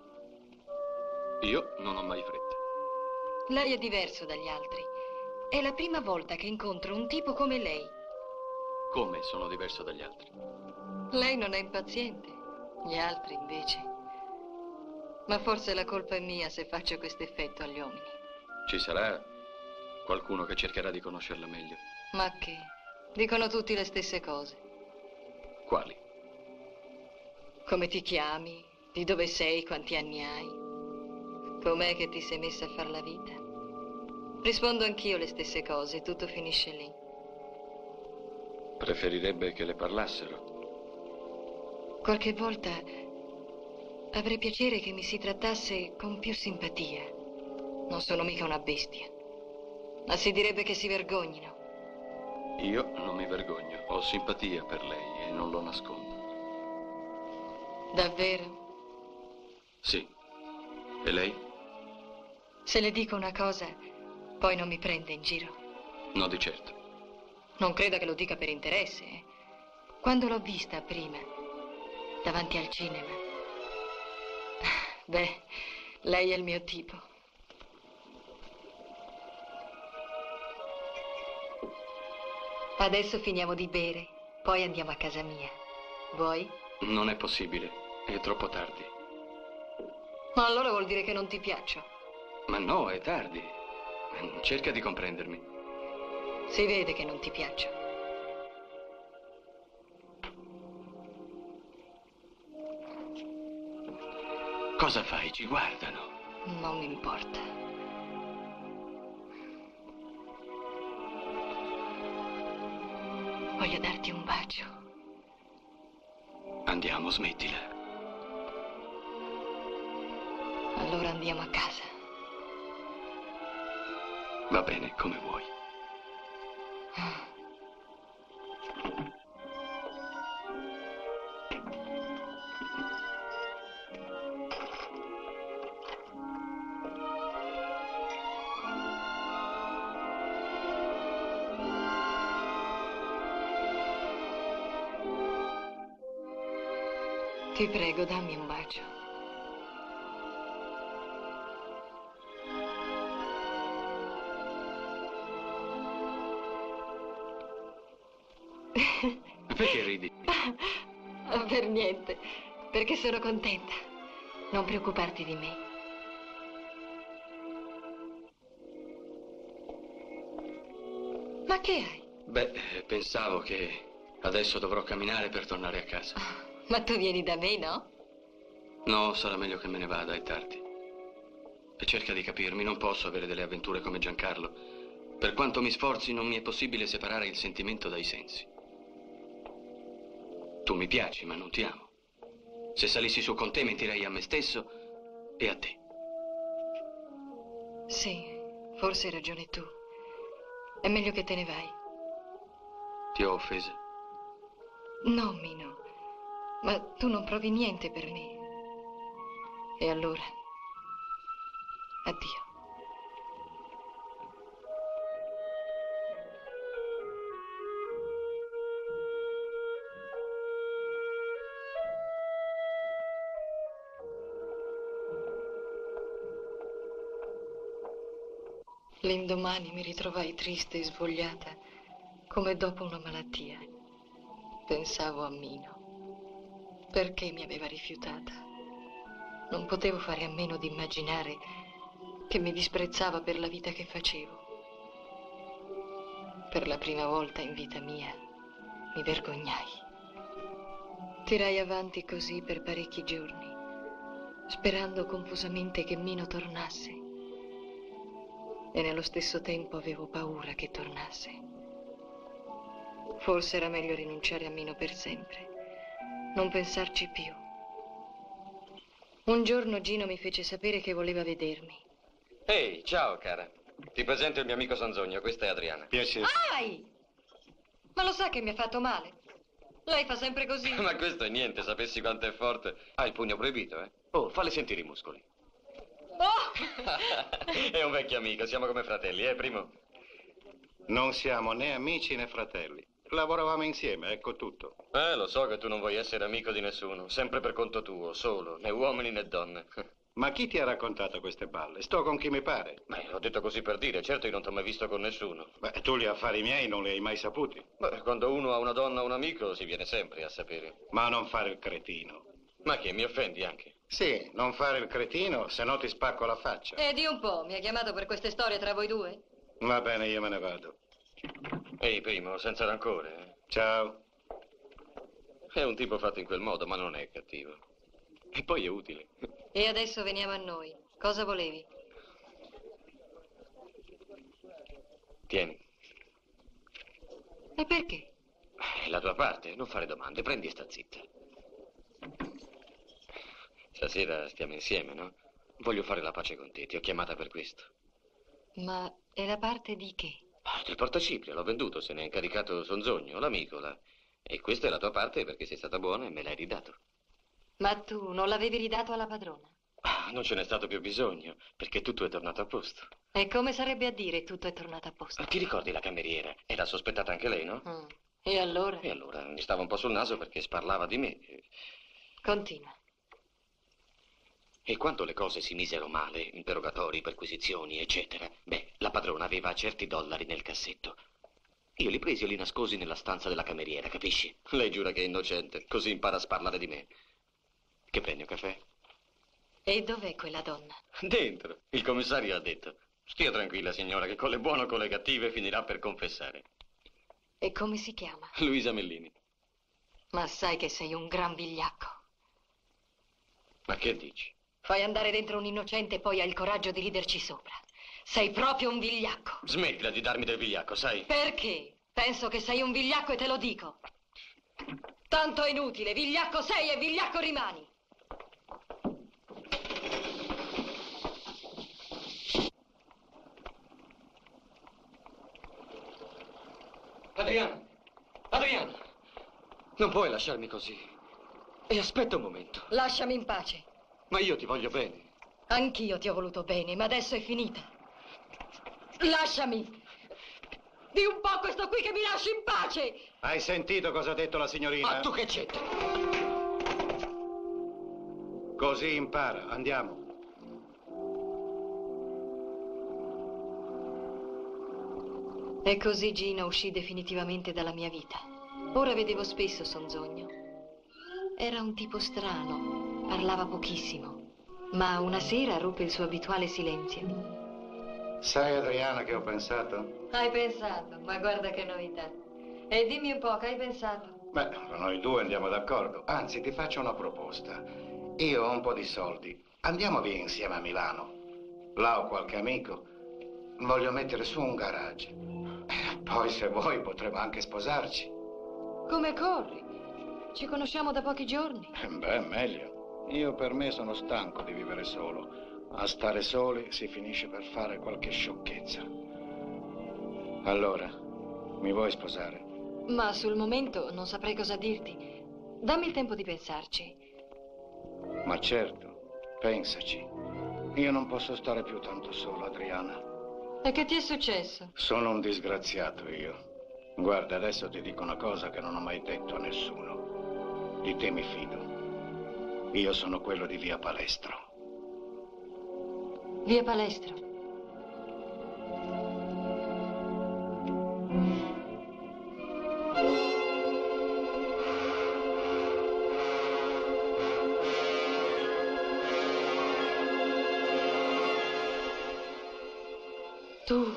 Io non ho mai fretta. Lei è diverso dagli altri. È la prima volta che incontro un tipo come lei. Come sono diverso dagli altri? Lei non è impaziente, gli altri invece. Ma forse la colpa è mia se faccio questo effetto agli uomini. Ci sarà qualcuno che cercherà di conoscerla meglio. Ma che? Dicono tutti le stesse cose. Quali? Come ti chiami? Di dove sei? Quanti anni hai? Com'è che ti sei messa a far la vita? Rispondo anch'io le stesse cose e tutto finisce lì. Preferirebbe che le parlassero? Qualche volta avrei piacere che mi si trattasse con più simpatia. Non sono mica una bestia. Ma si direbbe che si vergognino. Io non mi vergogno. Ho simpatia per lei e non lo nascondo. Davvero? Sì. E lei? Se le dico una cosa, poi non mi prende in giro. No, di certo. Non creda che lo dica per interesse, eh. Quando l'ho vista prima, davanti al cinema, beh, lei è il mio tipo. Adesso finiamo di bere, poi andiamo a casa mia. Vuoi? Non è possibile, è troppo tardi. Ma allora vuol dire che non ti piaccio. Ma no, è tardi. Cerca di comprendermi. Si vede che non ti piaccio. Cosa fai? Ci guardano. Non mi importa. Voglio darti un bacio. Andiamo, smettila. Allora andiamo a casa. Va bene, come vuoi. Ti prego, dammi un bacio. Perché ridi? Per niente, perché sono contenta. Non preoccuparti di me. Ma che hai? Beh, pensavo che adesso dovrò camminare per tornare a casa. Ma tu vieni da me, no? No, sarà meglio che me ne vada, è tardi. E cerca di capirmi, non posso avere delle avventure come Giancarlo. Per quanto mi sforzi, non mi è possibile separare il sentimento dai sensi. Tu mi piaci, ma non ti amo. Se salissi su con te, mentirei a me stesso e a te. Sì, forse hai ragione tu. È meglio che te ne vai. Ti ho offese? No, Mino. Ma tu non provi niente per me. E allora? Addio. L'indomani mi ritrovai triste e svogliata, come dopo una malattia. Pensavo a Mino. Perché mi aveva rifiutata? Non potevo fare a meno di immaginare che mi disprezzava per la vita che facevo. Per la prima volta in vita mia mi vergognai. Tirai avanti così per parecchi giorni, sperando confusamente che Mino tornasse. E nello stesso tempo avevo paura che tornasse. Forse era meglio rinunciare a Mino per sempre, non pensarci più. Un giorno Gino mi fece sapere che voleva vedermi. Ehi, ciao cara. Ti presento il mio amico Sanzogno, questa è Adriana. Piacere. Ai! Ma lo sa che mi ha fatto male? Lei fa sempre così. Ma questo è niente, sapessi quanto è forte. Ha il pugno proibito, eh? Oh, falle sentire i muscoli. Oh! È un vecchio amico, siamo come fratelli, eh, primo? Non siamo né amici né fratelli. Lavoravamo insieme, ecco tutto. Eh, lo so che tu non vuoi essere amico di nessuno, sempre per conto tuo, solo, né uomini né donne. Ma chi ti ha raccontato queste balle? Sto con chi mi pare. Beh, l'ho detto così per dire, certo io non ti ho mai visto con nessuno. Beh, tu gli affari miei non li hai mai saputi. Beh, quando uno ha una donna o un amico si viene sempre a sapere. Ma non fare il cretino. Ma che, mi offendi anche? Sì, non fare il cretino, se no ti spacco la faccia. E di un po', mi ha chiamato per queste storie tra voi due? Va bene, io me ne vado. Ehi, primo, senza rancore, eh? Ciao. È un tipo fatto in quel modo, ma non è cattivo. E poi è utile. E adesso veniamo a noi. Cosa volevi? Tieni. E perché? È la tua parte, non fare domande, prendi e sta zitta. Stasera stiamo insieme, no? Voglio fare la pace con te, ti ho chiamata per questo. Ma è la parte di che? Ah, del portacipria, l'ho venduto, se ne è incaricato Sonzogno, l'amico, là. E questa è la tua parte perché sei stata buona e me l'hai ridato. Ma tu non l'avevi ridato alla padrona? Ah, non ce n'è stato più bisogno, perché tutto è tornato a posto. E come sarebbe a dire tutto è tornato a posto? Ah, ti ricordi la cameriera? Era sospettata anche lei, no? Mm. E allora? E allora mi stava un po' sul naso perché sparlava di me. Continua. E quando le cose si misero male, interrogatori, perquisizioni, eccetera, beh, la padrona aveva certi dollari nel cassetto. Io li presi e li nascosi nella stanza della cameriera, capisci? Lei giura che è innocente, così impara a sparlare di me. Che prendi un caffè? E dov'è quella donna? Dentro. Il commissario ha detto: stia tranquilla, signora, che con le buone o con le cattive finirà per confessare. E come si chiama? Luisa Mellini. Ma sai che sei un gran vigliacco. Ma che dici? Fai andare dentro un innocente e poi hai il coraggio di riderci sopra. Sei proprio un vigliacco. Smettila di darmi del vigliacco, sai? Perché? Penso che sei un vigliacco e te lo dico. Tanto è inutile. Vigliacco sei e vigliacco rimani. Adriano! Adriano! Non puoi lasciarmi così. E aspetta un momento. Lasciami in pace. Ma io ti voglio bene. Anch'io ti ho voluto bene, ma adesso è finita. Lasciami. Di un po' questo qui che mi lasci in pace. Hai sentito cosa ha detto la signorina? Ma tu che c'entri? Così impara. Andiamo. E così Gino uscì definitivamente dalla mia vita. Ora vedevo spesso Sonzogno. Era un tipo strano, parlava pochissimo, ma una sera ruppe il suo abituale silenzio. Sai, Adriana, che ho pensato? Hai pensato? Ma guarda che novità. E dimmi un po', che hai pensato? Beh, noi due andiamo d'accordo. Anzi, ti faccio una proposta. Io ho un po' di soldi. Andiamo via insieme a Milano. Là ho qualche amico. Voglio mettere su un garage. E poi, se vuoi, potremo anche sposarci. Come corri? Ci conosciamo da pochi giorni. Beh, meglio. Io per me sono stanco di vivere solo. A stare soli si finisce per fare qualche sciocchezza. Allora, mi vuoi sposare? Ma sul momento non saprei cosa dirti. Dammi il tempo di pensarci. Ma certo, pensaci. Io non posso stare più tanto solo, Adriana. E che ti è successo? Sono un disgraziato io. Guarda, adesso ti dico una cosa che non ho mai detto a nessuno. Di te mi fido. Io sono quello di Via Palestro. Via Palestro. Tu?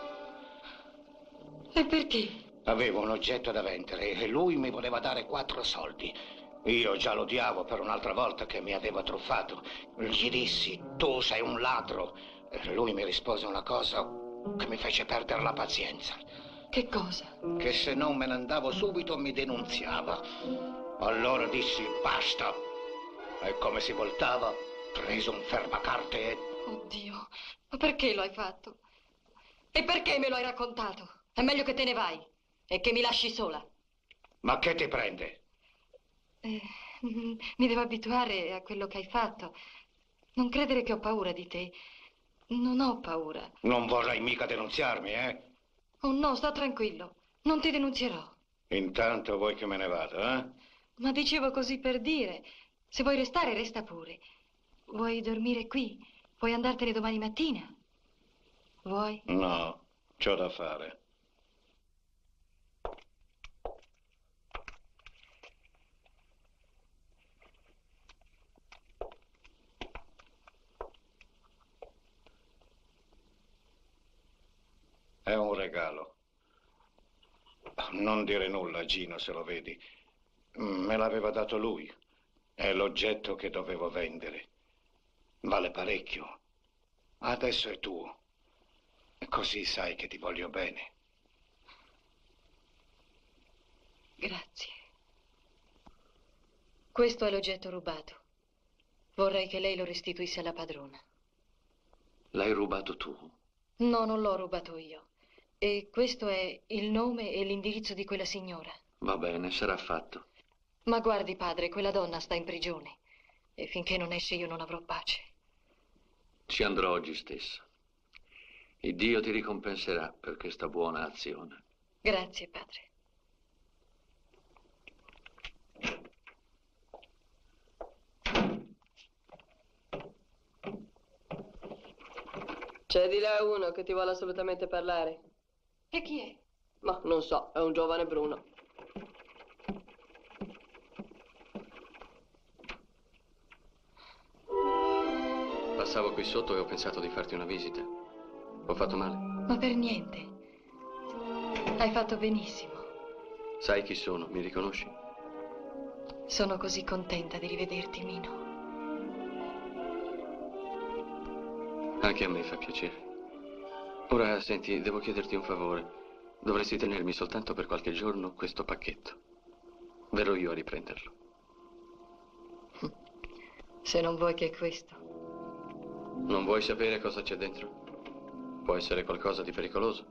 E perché? Avevo un oggetto da vendere e lui mi voleva dare quattro soldi. Io già lo odiavo per un'altra volta che mi aveva truffato. Gli dissi: tu sei un ladro. E lui mi rispose una cosa che mi fece perdere la pazienza. Che cosa? Che se non me ne andavo subito mi denunziava. Allora dissi: basta. E come si voltava, prese un fermacarte e... Oddio, ma perché lo hai fatto? E perché me lo hai raccontato? È meglio che te ne vai e che mi lasci sola. Ma che ti prende? Eh, mi devo abituare a quello che hai fatto. Non credere che ho paura di te. Non ho paura. Non vorrai mica denunziarmi, eh? Oh no, sta tranquillo. Non ti denunzierò. Intanto vuoi che me ne vada, eh? Ma dicevo così per dire. Se vuoi restare, resta pure. Vuoi dormire qui? Puoi andartene domani mattina? Vuoi? No, c'ho da fare. È un regalo. Non dire nulla a Gino se lo vedi. Me l'aveva dato lui. È l'oggetto che dovevo vendere. Vale parecchio. Adesso è tuo. Così sai che ti voglio bene. Grazie. Questo è l'oggetto rubato. Vorrei che lei lo restituisse alla padrona. L'hai rubato tu? No, non l'ho rubato io. E questo è il nome e l'indirizzo di quella signora. Va bene, sarà fatto. Ma guardi, padre, quella donna sta in prigione. E finché non esce io non avrò pace. Ci andrò oggi stesso. Il Dio ti ricompenserà per questa buona azione. Grazie, padre. C'è di là uno che ti vuole assolutamente parlare. E chi è? Ma non so, è un giovane bruno. Passavo qui sotto e ho pensato di farti una visita. Ho fatto male? Ma per niente. Hai fatto benissimo. Sai chi sono? Mi riconosci? Sono così contenta di rivederti, Mino. Anche a me fa piacere. Ora, senti, devo chiederti un favore. Dovresti tenermi soltanto per qualche giorno questo pacchetto. Verrò io a riprenderlo. Se non vuoi che questo. Non vuoi sapere cosa c'è dentro? Può essere qualcosa di pericoloso.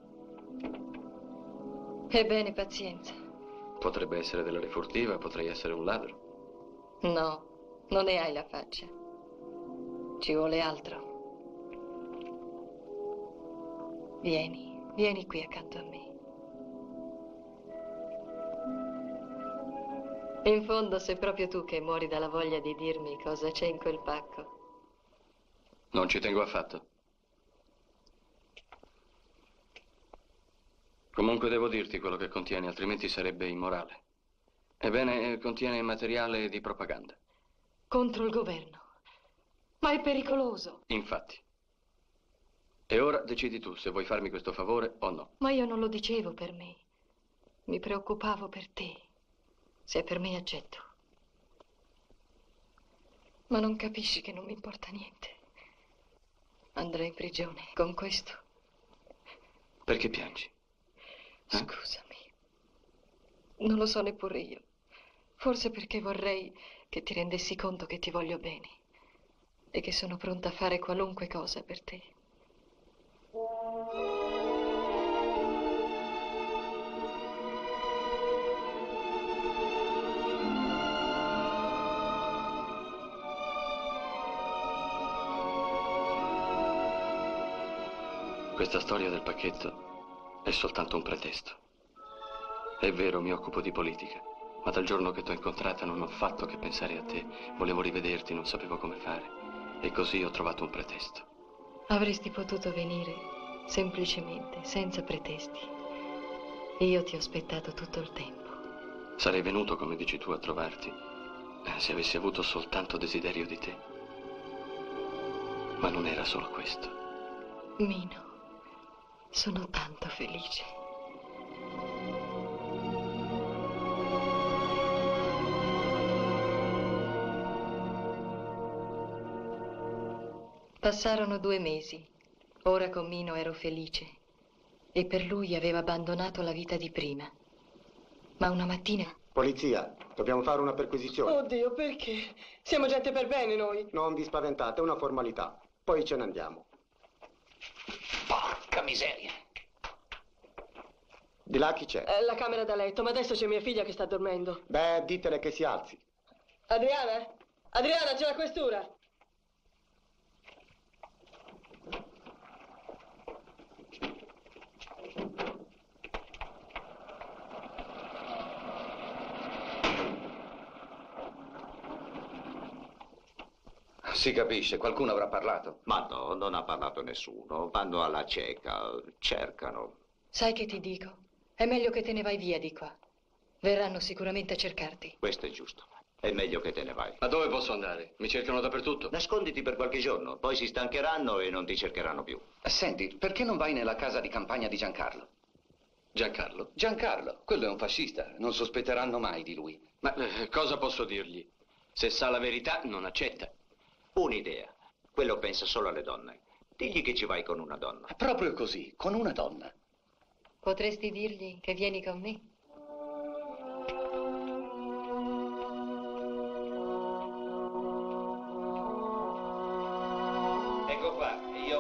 Ebbene, pazienza. Potrebbe essere della refurtiva, potrei essere un ladro. No, non ne hai la faccia. Ci vuole altro. Vieni, vieni qui accanto a me. In fondo sei proprio tu che muori dalla voglia di dirmi cosa c'è in quel pacco. Non ci tengo affatto. Comunque devo dirti quello che contiene, altrimenti sarebbe immorale. Ebbene, contiene materiale di propaganda. Contro il governo. Ma è pericoloso. Infatti. E ora decidi tu se vuoi farmi questo favore o no. Ma io non lo dicevo per me. Mi preoccupavo per te. Se è per me, accetto. Ma non capisci che non mi importa niente. Andrò in prigione con questo. Perché piangi? Eh? Scusami. Non lo so neppure io. Forse perché vorrei che ti rendessi conto che ti voglio bene e che sono pronta a fare qualunque cosa per te. Questa storia del pacchetto è soltanto un pretesto. È vero, mi occupo di politica, ma dal giorno che t'ho incontrata non ho fatto che pensare a te. Volevo rivederti, non sapevo come fare. E così ho trovato un pretesto. Avresti potuto venire semplicemente, senza pretesti. E io ti ho aspettato tutto il tempo. Sarei venuto, come dici tu, a trovarti, eh, se avessi avuto soltanto desiderio di te. Ma non era solo questo. Mino, sono tanto felice. Passarono due mesi. Ora con Mino ero felice. E per lui avevo abbandonato la vita di prima. Ma una mattina... Polizia, dobbiamo fare una perquisizione. Oddio, perché? Siamo gente per bene noi. Non vi spaventate, è una formalità. Poi ce ne andiamo. Porca miseria. Di là chi c'è? È la camera da letto, ma adesso c'è mia figlia che sta dormendo. Beh, ditele che si alzi. Adriana? Adriana, c'è la questura. Si capisce, qualcuno avrà parlato. Ma no, non ha parlato nessuno. Vanno alla cieca, cercano. Sai che ti dico? È meglio che te ne vai via di qua. Verranno sicuramente a cercarti. Questo è giusto. È meglio che te ne vai. Ma dove posso andare? Mi cercano dappertutto. Nasconditi per qualche giorno, poi si stancheranno e non ti cercheranno più. Senti, perché non vai nella casa di campagna di Giancarlo? Giancarlo? Giancarlo, quello è un fascista, non sospetteranno mai di lui. Ma eh, cosa posso dirgli? Se sa la verità, non accetta. Un'idea. Quello pensa solo alle donne. Digli che ci vai con una donna. È proprio così, con una donna. Potresti dirgli che vieni con me?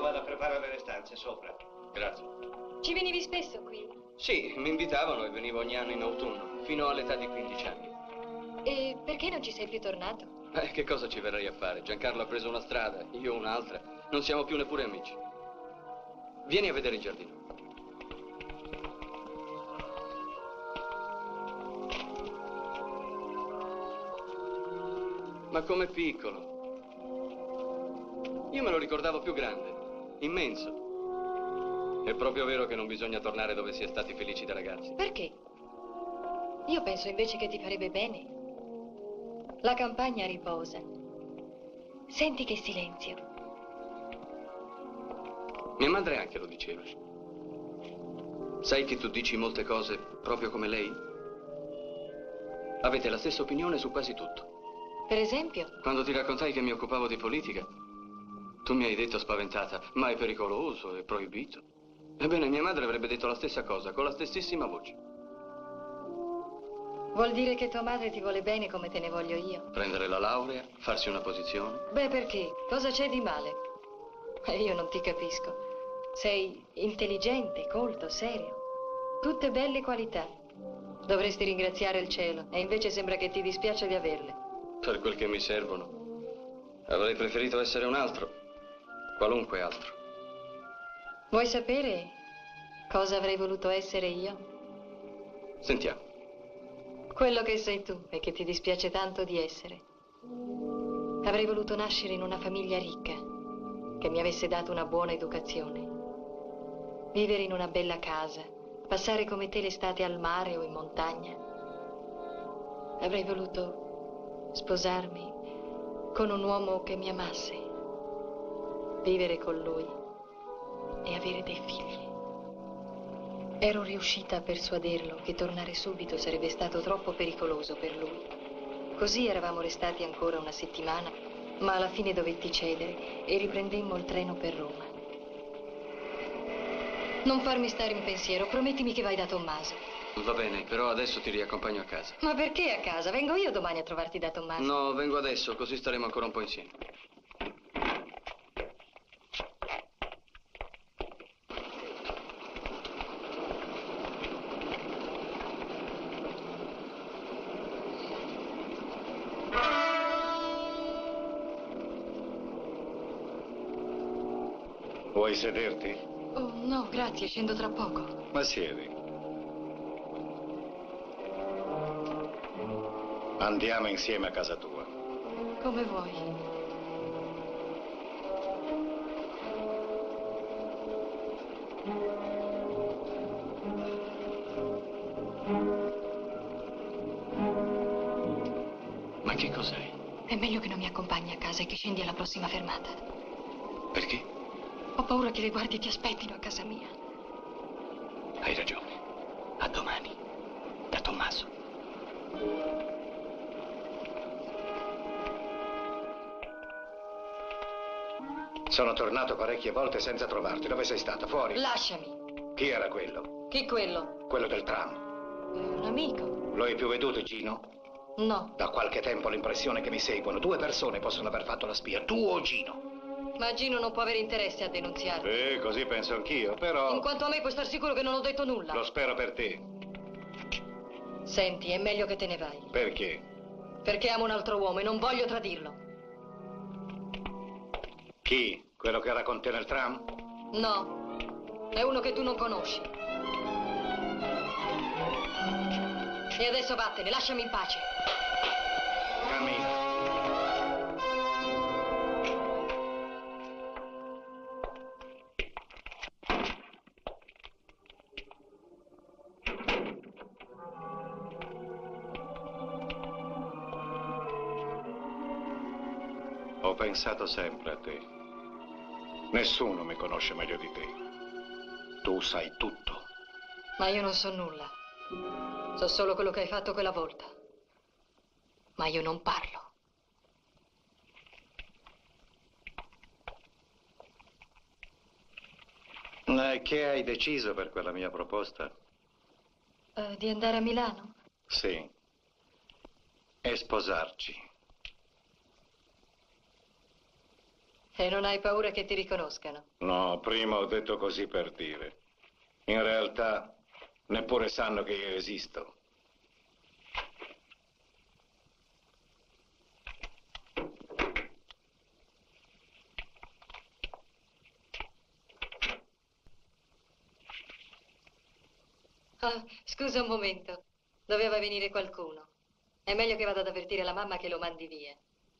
vado a preparare le stanze sopra. Grazie. Ci venivi spesso qui? Sì, mi invitavano e venivo ogni anno in autunno, fino all'età di quindici anni. E perché non ci sei più tornato? Eh, che cosa ci verrei a fare? Giancarlo ha preso una strada, io un'altra. Non siamo più neppure amici. Vieni a vedere il giardino. Ma com'è piccolo. Io me lo ricordavo più grande, immenso. È proprio vero che non bisogna tornare dove si è stati felici da ragazzi. Perché? Io penso invece che ti farebbe bene. La campagna riposa. Senti che silenzio. Mia madre anche lo diceva. Sai che tu dici molte cose proprio come lei? Avete la stessa opinione su quasi tutto. Per esempio? Quando ti raccontai che mi occupavo di politica, tu mi hai detto spaventata, ma è pericoloso, è proibito. Ebbene, mia madre avrebbe detto la stessa cosa, con la stessissima voce. Vuol dire che tua madre ti vuole bene come te ne voglio io? Prendere la laurea, farsi una posizione. Beh, perché? Cosa c'è di male? E io non ti capisco. Sei intelligente, colto, serio. Tutte belle qualità. Dovresti ringraziare il cielo, e invece sembra che ti dispiace di averle. Per quel che mi servono. Avrei preferito essere un altro. Qualunque altro. Vuoi sapere cosa avrei voluto essere io? Sentiamo. Quello che sei tu e che ti dispiace tanto di essere. Avrei voluto nascere in una famiglia ricca, che mi avesse dato una buona educazione. Vivere in una bella casa, passare come te l'estate al mare o in montagna. Avrei voluto sposarmi con un uomo che mi amasse, vivere con lui e avere dei figli. Ero riuscita a persuaderlo che tornare subito sarebbe stato troppo pericoloso per lui. Così eravamo restati ancora una settimana, ma alla fine dovetti cedere e riprendemmo il treno per Roma. Non farmi stare in pensiero, promettimi che vai da Tommaso. Va bene, però adesso ti riaccompagno a casa. Ma perché a casa? Vengo io domani a trovarti da Tommaso. No, vengo adesso, così staremo ancora un po' insieme. Vuoi sederti? Oh, no, grazie, scendo tra poco. Ma siedi. Andiamo insieme a casa tua. Come vuoi. Ma che cos'hai? È meglio che non mi accompagni a casa e che scendi alla prossima fermata. Perché? Ho paura che le guardie ti aspettino a casa mia. Hai ragione. A domani. Da Tommaso. Sono tornato parecchie volte senza trovarti. Dove sei stata? Fuori? Lasciami. Chi era quello? Chi quello? Quello del tram. È un amico. Lo hai più veduto, Gino? No. Da qualche tempo ho l'impressione che mi seguono. Due persone possono aver fatto la spia, tu o Gino. Ma Gino non può avere interesse a denunziarmi. Eh, così penso anch'io, però... In quanto a me puoi star sicuro che non ho detto nulla. Lo spero per te. Senti, è meglio che te ne vai. Perché? Perché amo un altro uomo e non voglio tradirlo. Chi? Quello che era con te nel tram? No, è uno che tu non conosci. E adesso vattene, lasciami in pace. Cammina. Ho pensato sempre a te. Nessuno mi conosce meglio di te. Tu sai tutto. Ma io non so nulla. So solo quello che hai fatto quella volta. Ma io non parlo. E che hai deciso per quella mia proposta? Uh, di andare a Milano? Sì. E sposarci. E non hai paura che ti riconoscano? No, prima ho detto così per dire. In realtà neppure sanno che io esisto. Ah, scusa un momento. Doveva venire qualcuno. È meglio che vada ad avvertire la mamma che lo mandi via.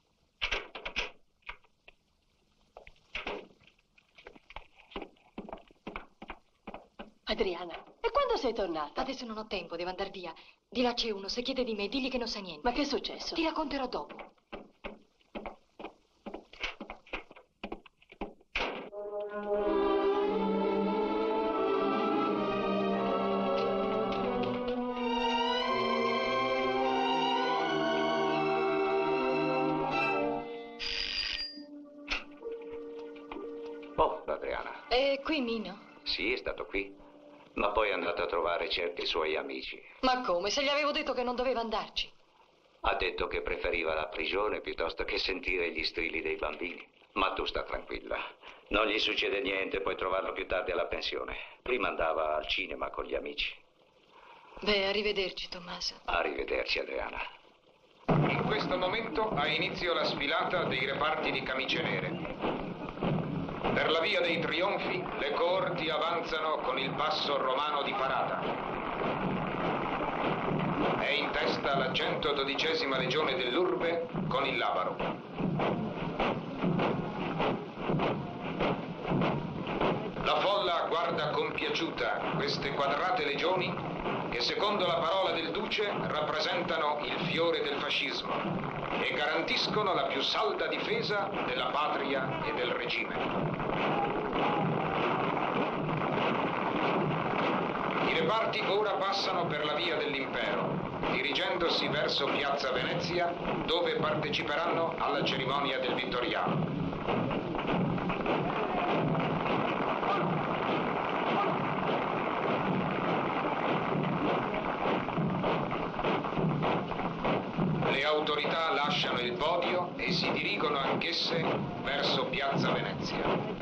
Adriana, e quando sei tornata? Adesso non ho tempo, devo andare via. Di là c'è uno, se chiede di me, digli che non sa niente. Ma che è successo? Ti racconterò dopo. Oh, Adriana. È qui Mino? Sì, è stato qui. Ma poi è andato a trovare certi suoi amici. Ma come? Se gli avevo detto che non doveva andarci. Ha detto che preferiva la prigione piuttosto che sentire gli strilli dei bambini. Ma tu sta tranquilla. Non gli succede niente, puoi trovarlo più tardi alla pensione. Prima andava al cinema con gli amici. Beh, arrivederci, Tommaso. Arrivederci, Adriana. In questo momento ha inizio la sfilata dei reparti di camicie nere. Per la via dei trionfi le coorti avanzano con il passo romano di parata. È in testa la centododicesima legione dell'Urbe con il Labaro. La folla guarda compiaciuta queste quadrate legioni che, secondo la parola del Duce, rappresentano il fiore del fascismo e garantiscono la più salda difesa della patria e del regime. I reparti ora passano per la via dell'impero, dirigendosi verso Piazza Venezia, dove parteciperanno alla cerimonia del Vittoriano. Le autorità lasciano il podio e si dirigono anch'esse verso Piazza Venezia.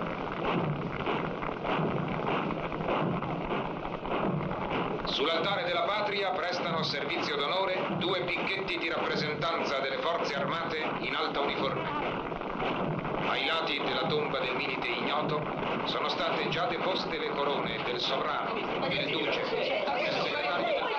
Sull'altare della patria prestano servizio d'onore due picchetti di rappresentanza delle forze armate in alta uniforme. Ai lati della tomba del milite ignoto sono state già deposte le corone del sovrano, del duce, del segretario del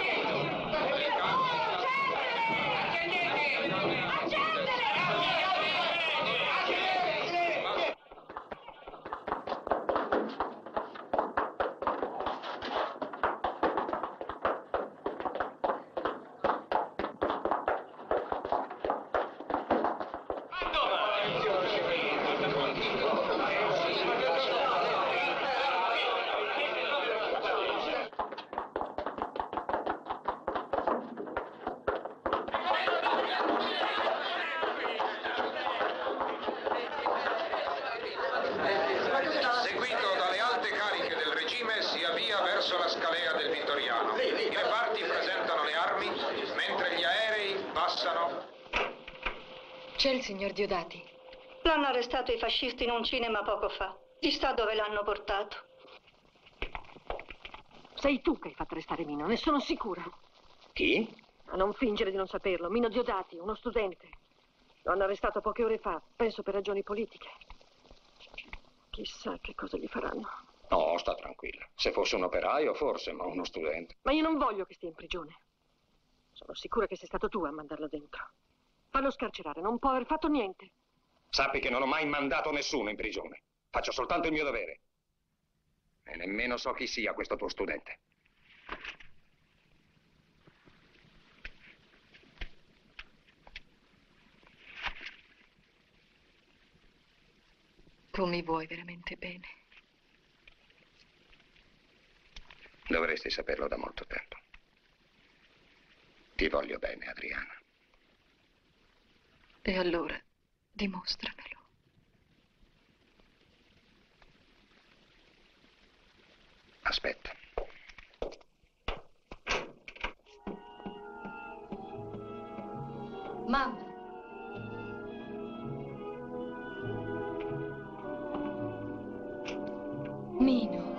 Seguito dalle alte cariche del regime, si avvia verso la scalea del Vittoriano. I reparti presentano le armi, mentre gli aerei passano. C'è il signor Diodati? L'hanno arrestato i fascisti in un cinema poco fa. Chissà dove l'hanno portato. Sei tu che hai fatto restare Mino, ne sono sicura. Chi? A non fingere di non saperlo. Mino Diodati, uno studente. Lo hanno arrestato poche ore fa, penso per ragioni politiche. Chissà che cosa gli faranno. No, sta tranquilla. Se fosse un operaio, forse, ma uno studente. Ma io non voglio che stia in prigione. Sono sicura che sei stato tu a mandarlo dentro. Fallo scarcerare, non può aver fatto niente. Sappi che non ho mai mandato nessuno in prigione. Faccio soltanto il mio dovere. E nemmeno so chi sia questo tuo studente. Tu mi vuoi veramente bene. Dovresti saperlo da molto tempo. Ti voglio bene, Adriana. E allora, dimostramelo. Aspetta. Mamma. Mino,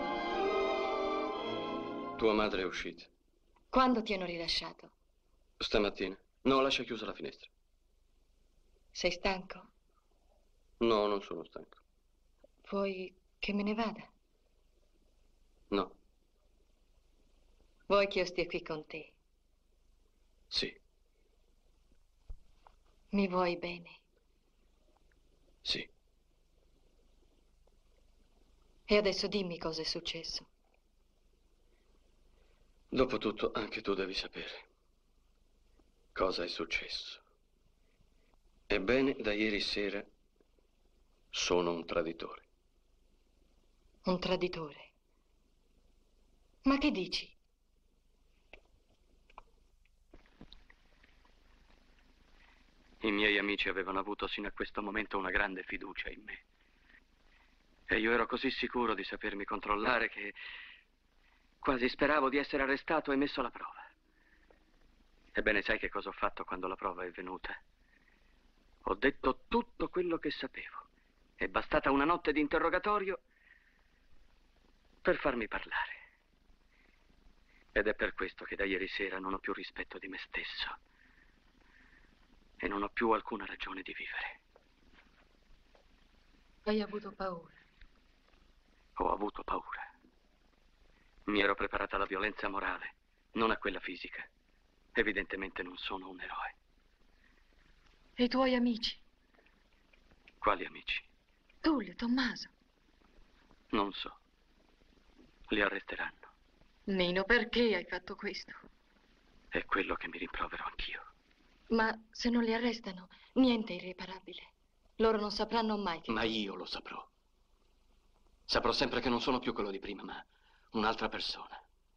Tua madre è uscita. quando ti hanno rilasciato? Stamattina. No, lascia chiusa la finestra. Sei stanco? No, non sono stanco. Vuoi che me ne vada? No. Vuoi che io stia qui con te? Sì. Mi vuoi bene? Sì. E adesso dimmi cosa è successo. Dopotutto, anche tu devi sapere cosa è successo. Ebbene, da ieri sera sono un traditore. Un traditore? Ma che dici? I miei amici avevano avuto sino a questo momento una grande fiducia in me. E io ero così sicuro di sapermi controllare che quasi speravo di essere arrestato e messo alla prova. Ebbene, sai che cosa ho fatto quando la prova è venuta? Ho detto tutto quello che sapevo. È bastata una notte di interrogatorio per farmi parlare. Ed è per questo che da ieri sera non ho più rispetto di me stesso. E non ho più alcuna ragione di vivere. Hai avuto paura? Ho avuto paura. Mi ero preparata alla violenza morale, non a quella fisica. Evidentemente non sono un eroe. E i tuoi amici? Quali amici? Tullio, Tommaso. Non so. Li arresteranno. Mino, perché hai fatto questo? È quello che mi rimprovero anch'io. Ma se non li arrestano, niente è irreparabile. Loro non sapranno mai che... Ma io lo saprò. Saprò sempre che non sono più quello di prima, ma un'altra persona.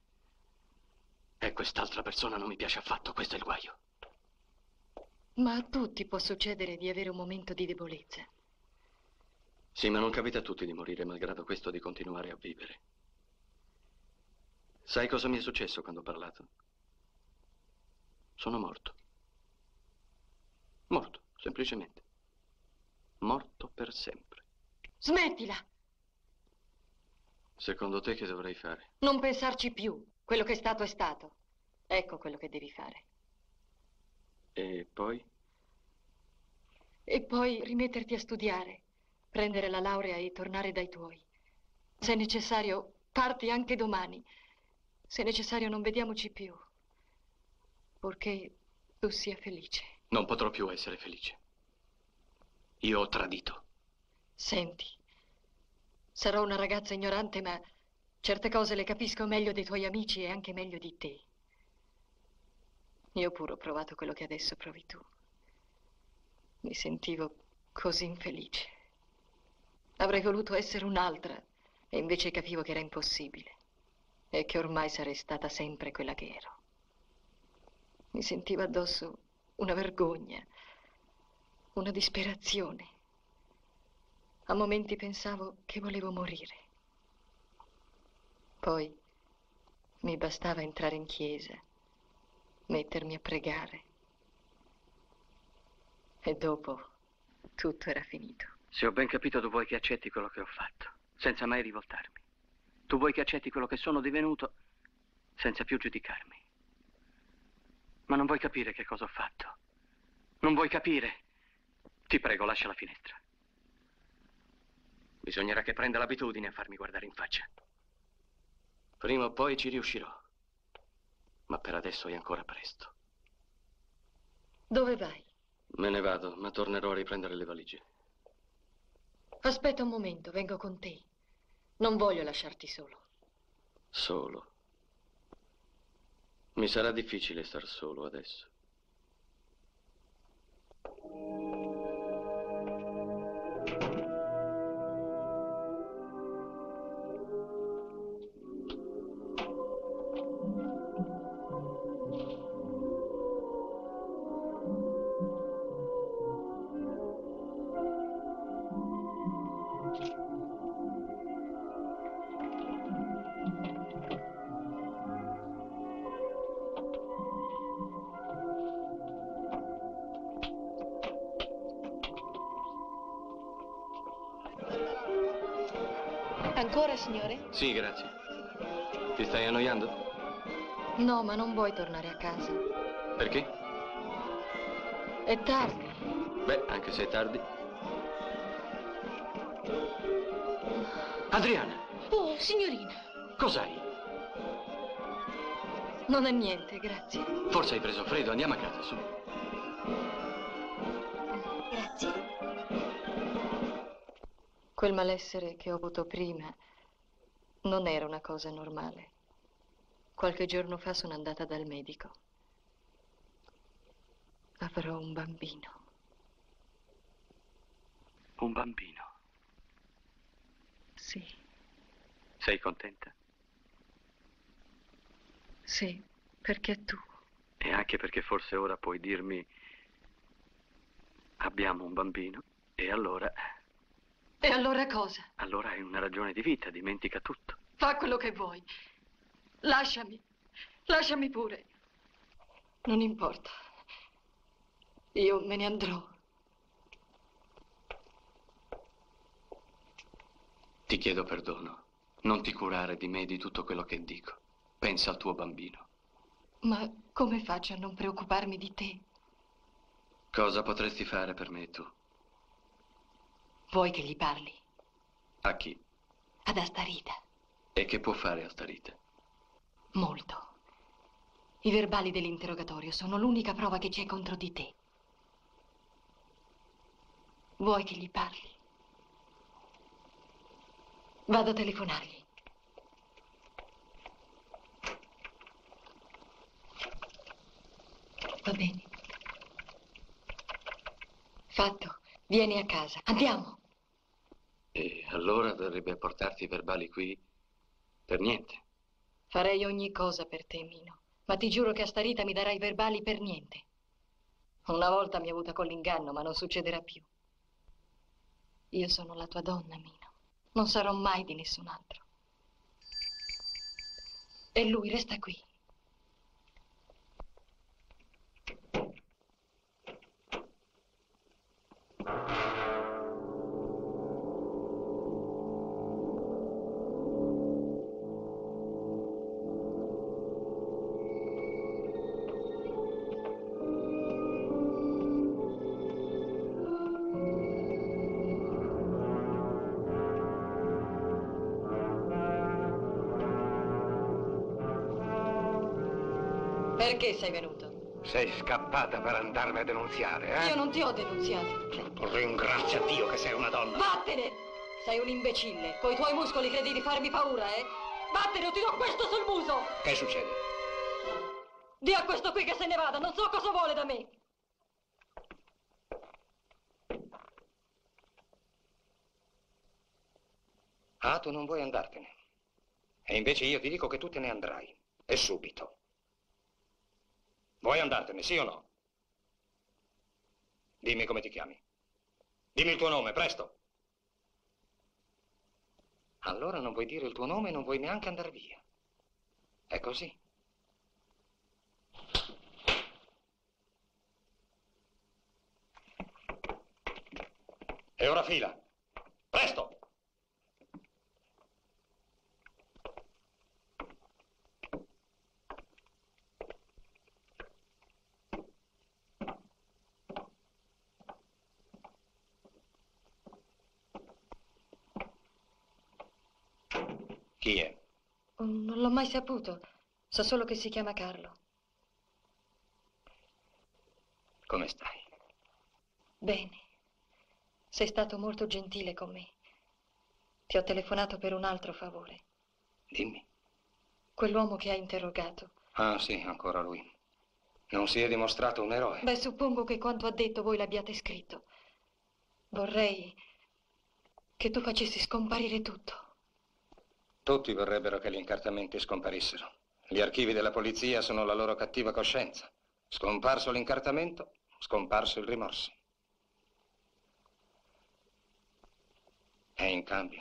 E quest'altra persona non mi piace affatto, questo è il guaio. Ma a tutti può succedere di avere un momento di debolezza. Sì, ma non capita a tutti di morire, malgrado questo di continuare a vivere. Sai cosa mi è successo quando ho parlato? Sono morto. Morto, semplicemente. Morto per sempre. Smettila! Secondo te che dovrei fare? Non pensarci più. Quello che è stato è stato. Ecco quello che devi fare. E poi? E poi rimetterti a studiare, prendere la laurea e tornare dai tuoi. Se è necessario, parti anche domani. Se è necessario, non vediamoci più. Purché tu sia felice. Non potrò più essere felice. Io ho tradito. Senti, sarò una ragazza ignorante, ma certe cose le capisco meglio dei tuoi amici e anche meglio di te. Io pure ho provato quello che adesso provi tu. Mi sentivo così infelice. Avrei voluto essere un'altra e invece capivo che era impossibile e che ormai sarei stata sempre quella che ero. Mi sentivo addosso una vergogna, una disperazione. A momenti pensavo che volevo morire. Poi mi bastava entrare in chiesa, mettermi a pregare. E dopo tutto era finito. Se ho ben capito, tu vuoi che accetti quello che ho fatto, senza mai rivoltarmi. Tu vuoi che accetti quello che sono divenuto, senza più giudicarmi. Ma non vuoi capire che cosa ho fatto. Non vuoi capire. Ti prego, lascia la finestra. Bisognerà che prenda l'abitudine a farmi guardare in faccia. Prima o poi ci riuscirò. Ma per adesso è ancora presto. Dove vai? Me ne vado, ma tornerò a riprendere le valigie. Aspetta un momento, vengo con te. Non voglio lasciarti solo. Solo. Mi sarà difficile star solo adesso. Ancora, signore? Sì, grazie. Ti stai annoiando? No, ma non vuoi tornare a casa. Perché? È tardi. Beh, anche se è tardi. Adriana! Oh, signorina. Cos'hai? Non è niente, grazie. Forse hai preso freddo, andiamo a casa, su. Grazie. Quel malessere che ho avuto prima non era una cosa normale. Qualche giorno fa sono andata dal medico. Avrò un bambino. Un bambino? Sì. Sei contenta? Sì, perché è tuo. E anche perché forse ora puoi dirmi: abbiamo un bambino, e allora... E allora cosa? Allora hai una ragione di vita, dimentica tutto. Fa quello che vuoi. Lasciami. Lasciami pure. Non importa. Io me ne andrò. Ti chiedo perdono. Non ti curare di me e di tutto quello che dico. Pensa al tuo bambino. Ma come faccio a non preoccuparmi di te? Cosa potresti fare per me tu? Vuoi che gli parli? A chi? Ad Astarita. E che può fare Astarita? Molto. I verbali dell'interrogatorio sono l'unica prova che c'è contro di te. Vuoi che gli parli? Vado a telefonargli. Va bene. Fatto. Vieni a casa. Andiamo. E allora verrebbe a portarti i verbali qui per niente. Farei ogni cosa per te, Mino. Ma ti giuro che Astarita mi darà i verbali per niente. Una volta mi ha avuta con l'inganno, ma non succederà più. Io sono la tua donna, Mino. Non sarò mai di nessun altro. E lui resta qui. Perché sei venuto? Sei scappata per andarmi a denunziare, eh? Io non ti ho denunziato. Ringrazia Dio che sei una donna. Vattene! Sei un imbecille. Coi tuoi muscoli credi di farmi paura, eh? Vattene o ti do questo sul muso! Che succede? Dì a questo qui che se ne vada, non so cosa vuole da me. Ah, tu non vuoi andartene. E invece io ti dico che tu te ne andrai. E subito. Vuoi andartene, sì o no? Dimmi come ti chiami. Dimmi il tuo nome, presto. Allora non vuoi dire il tuo nome e non vuoi neanche andare via. È così. E ora fila. Presto! Chi è? Non l'ho mai saputo. So solo che si chiama Carlo. Come stai? Bene. Sei stato molto gentile con me. Ti ho telefonato per un altro favore. Dimmi. Quell'uomo che hai interrogato. Ah, sì, ancora lui. Non si è dimostrato un eroe. Beh, suppongo che quanto ha detto voi l'abbiate scritto. Vorrei che tu facessi scomparire tutto. Tutti vorrebbero che gli incartamenti scomparissero. Gli archivi della polizia sono la loro cattiva coscienza. Scomparso l'incartamento, scomparso il rimorso. E in cambio?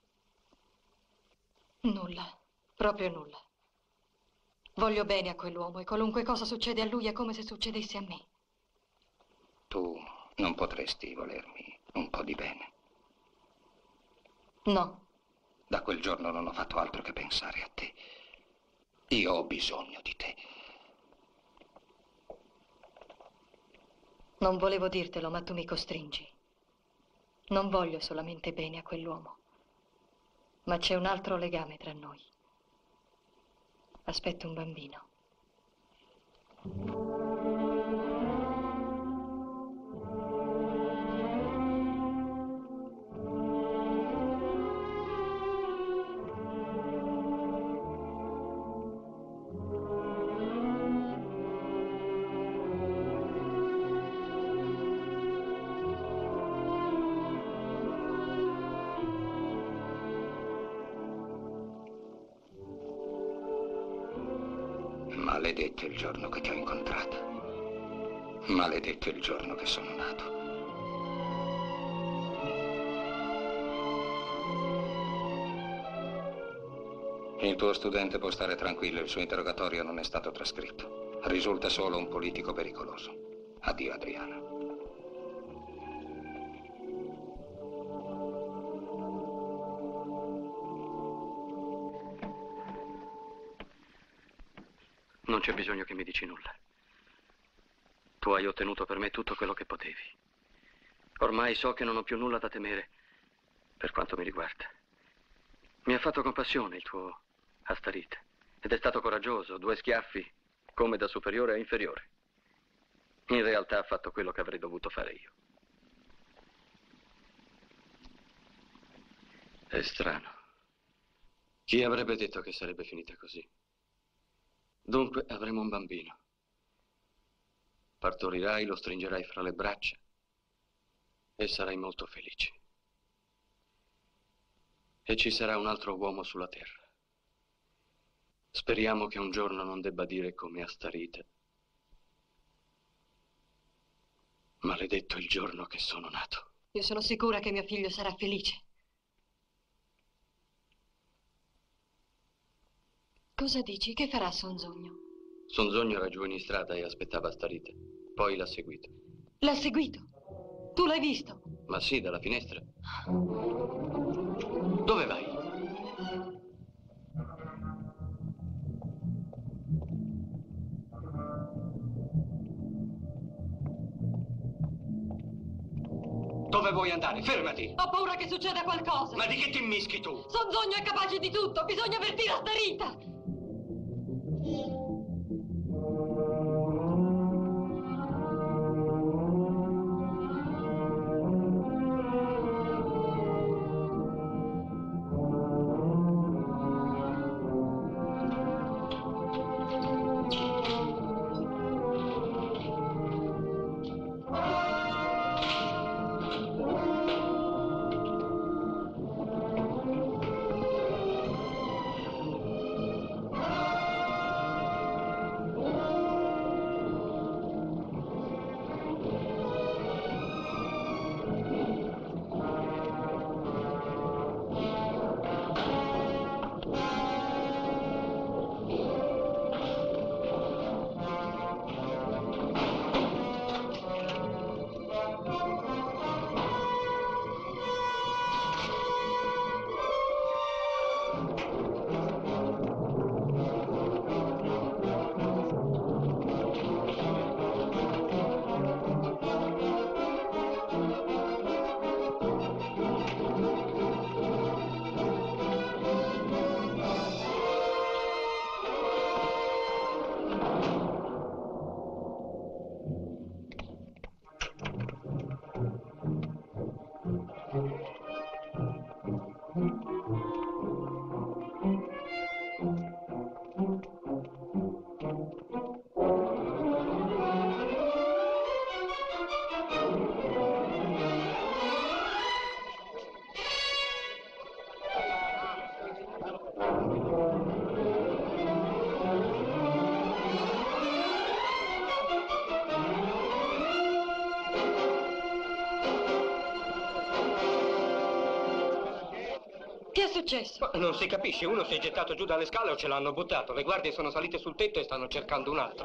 Nulla, proprio nulla. Voglio bene a quell'uomo e qualunque cosa succede a lui è come se succedesse a me. Tu non potresti volermi un po' di bene? No, Da quel giorno non ho fatto altro che pensare a te. Io ho bisogno di te. Non volevo dirtelo, ma tu mi costringi. Non voglio solamente bene a quell'uomo, ma c'è un altro legame tra noi. Aspetto un bambino. Maledetto il giorno che ti ho incontrata. Maledetto il giorno che sono nato. Il tuo studente può stare tranquillo, il suo interrogatorio non è stato trascritto. Risulta solo un politico pericoloso. Addio, Adriana. Non c'è bisogno che mi dici nulla. Tu hai ottenuto per me tutto quello che potevi. Ormai so che non ho più nulla da temere per quanto mi riguarda. Mi ha fatto compassione il tuo Astarite ed è stato coraggioso, due schiaffi come da superiore a inferiore. In realtà ha fatto quello che avrei dovuto fare io. È strano. Chi avrebbe detto che sarebbe finita così? Dunque avremo un bambino. Partorirai, lo stringerai fra le braccia e sarai molto felice. E ci sarà un altro uomo sulla terra. Speriamo che un giorno non debba dire come Astarite: maledetto il giorno che sono nato. Io sono sicura che mio figlio sarà felice. Cosa dici? Che farà Sonzogno? Sonzogno era giù in strada e aspettava Astarite. Poi l'ha seguito. L'ha seguito? Tu l'hai visto? Ma sì, dalla finestra. Dove vai? Dove vuoi andare? Fermati! Ho paura che succeda qualcosa. Ma di che ti immischi tu? Sonzogno è capace di tutto. Bisogna avvertire Astarita. Che è successo? Ma non si capisce, uno si è gettato giù dalle scale o ce l'hanno buttato. Le guardie sono salite sul tetto e stanno cercando un altro.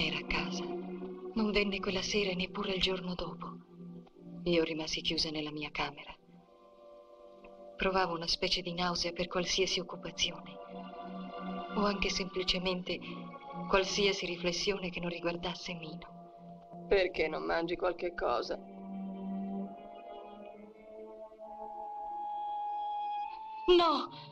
era a casa. Non venne quella sera e neppure il giorno dopo. Io rimasi chiusa nella mia camera. Provavo una specie di nausea per qualsiasi occupazione, o anche semplicemente qualsiasi riflessione che non riguardasse Mino. Perché non mangi qualche cosa? No!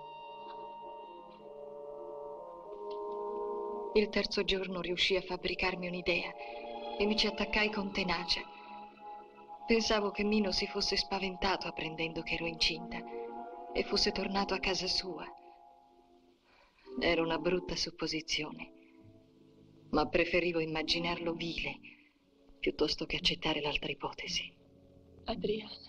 Il terzo giorno riuscii a fabbricarmi un'idea e mi ci attaccai con tenacia. Pensavo che Mino si fosse spaventato apprendendo che ero incinta e fosse tornato a casa sua. Era una brutta supposizione, ma preferivo immaginarlo vile piuttosto che accettare l'altra ipotesi. Adriana.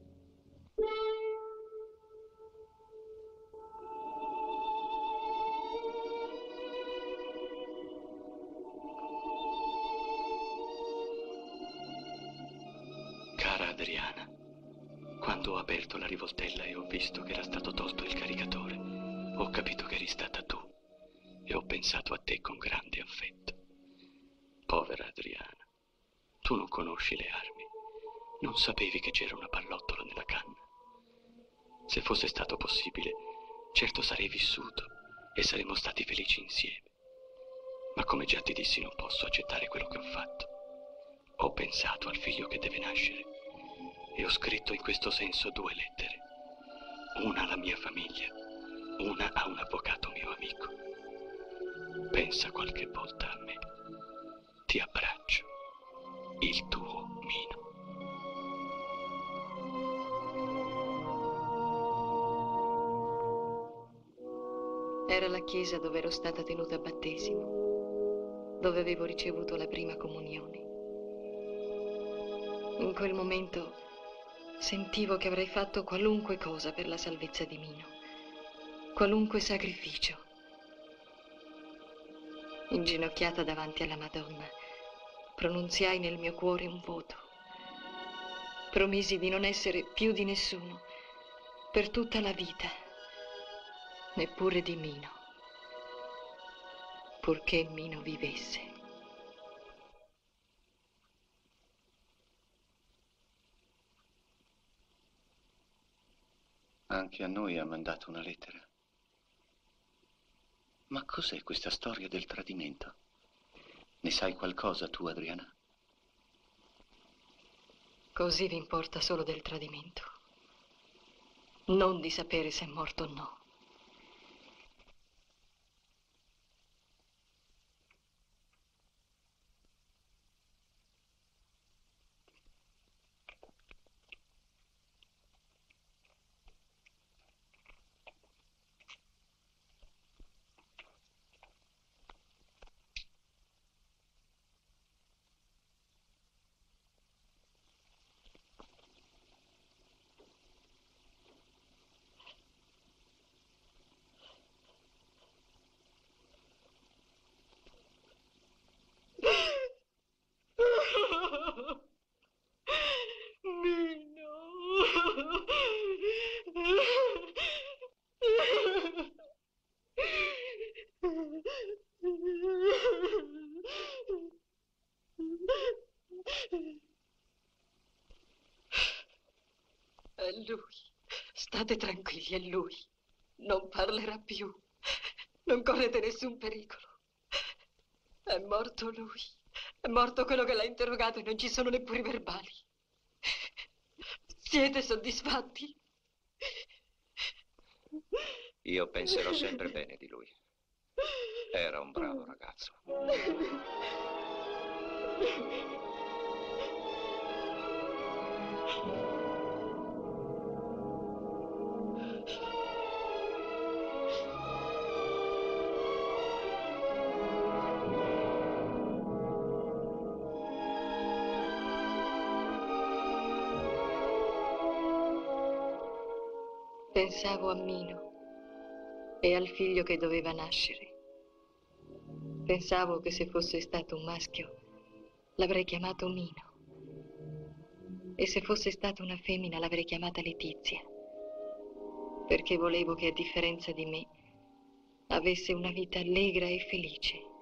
Cara Adriana, quando ho aperto la rivoltella e ho visto che era stato tolto il caricatore, ho capito che eri stata tu e ho pensato a te con grande affetto. Povera Adriana, tu non conosci le armi, non sapevi che c'era una pallottola nella canna. Se fosse stato possibile, certo sarei vissuto e saremmo stati felici insieme. Ma come già ti dissi, non posso accettare quello che ho fatto. Ho pensato al figlio che deve nascere e ho scritto in questo senso due lettere. Una alla mia famiglia, una a un avvocato mio amico. Pensa qualche volta a me. Ti abbraccio. Il tuo Mino. Era la chiesa dove ero stata tenuta a battesimo, dove avevo ricevuto la prima comunione. In quel momento sentivo che avrei fatto qualunque cosa per la salvezza di Mino, qualunque sacrificio. Inginocchiata davanti alla Madonna, pronunziai nel mio cuore un voto. Promisi di non essere più di nessuno per tutta la vita, neppure di Mino, purché Mino vivesse. Anche a noi ha mandato una lettera. Ma cos'è questa storia del tradimento? Ne sai qualcosa tu, Adriana? Così vi importa solo del tradimento, non di sapere se è morto o no. È lui. State tranquilli, è lui. Non parlerà più. Non correte nessun pericolo. È morto lui. È morto quello che l'ha interrogato e non ci sono neppure i verbali. Siete soddisfatti? Io penserò sempre bene di lui. Era un bravo ragazzo. Pensavo a Mino e al figlio che doveva nascere. Pensavo che se fosse stato un maschio l'avrei chiamato Mino e se fosse stata una femmina l'avrei chiamata Letizia, perché volevo che a differenza di me avesse una vita allegra e felice.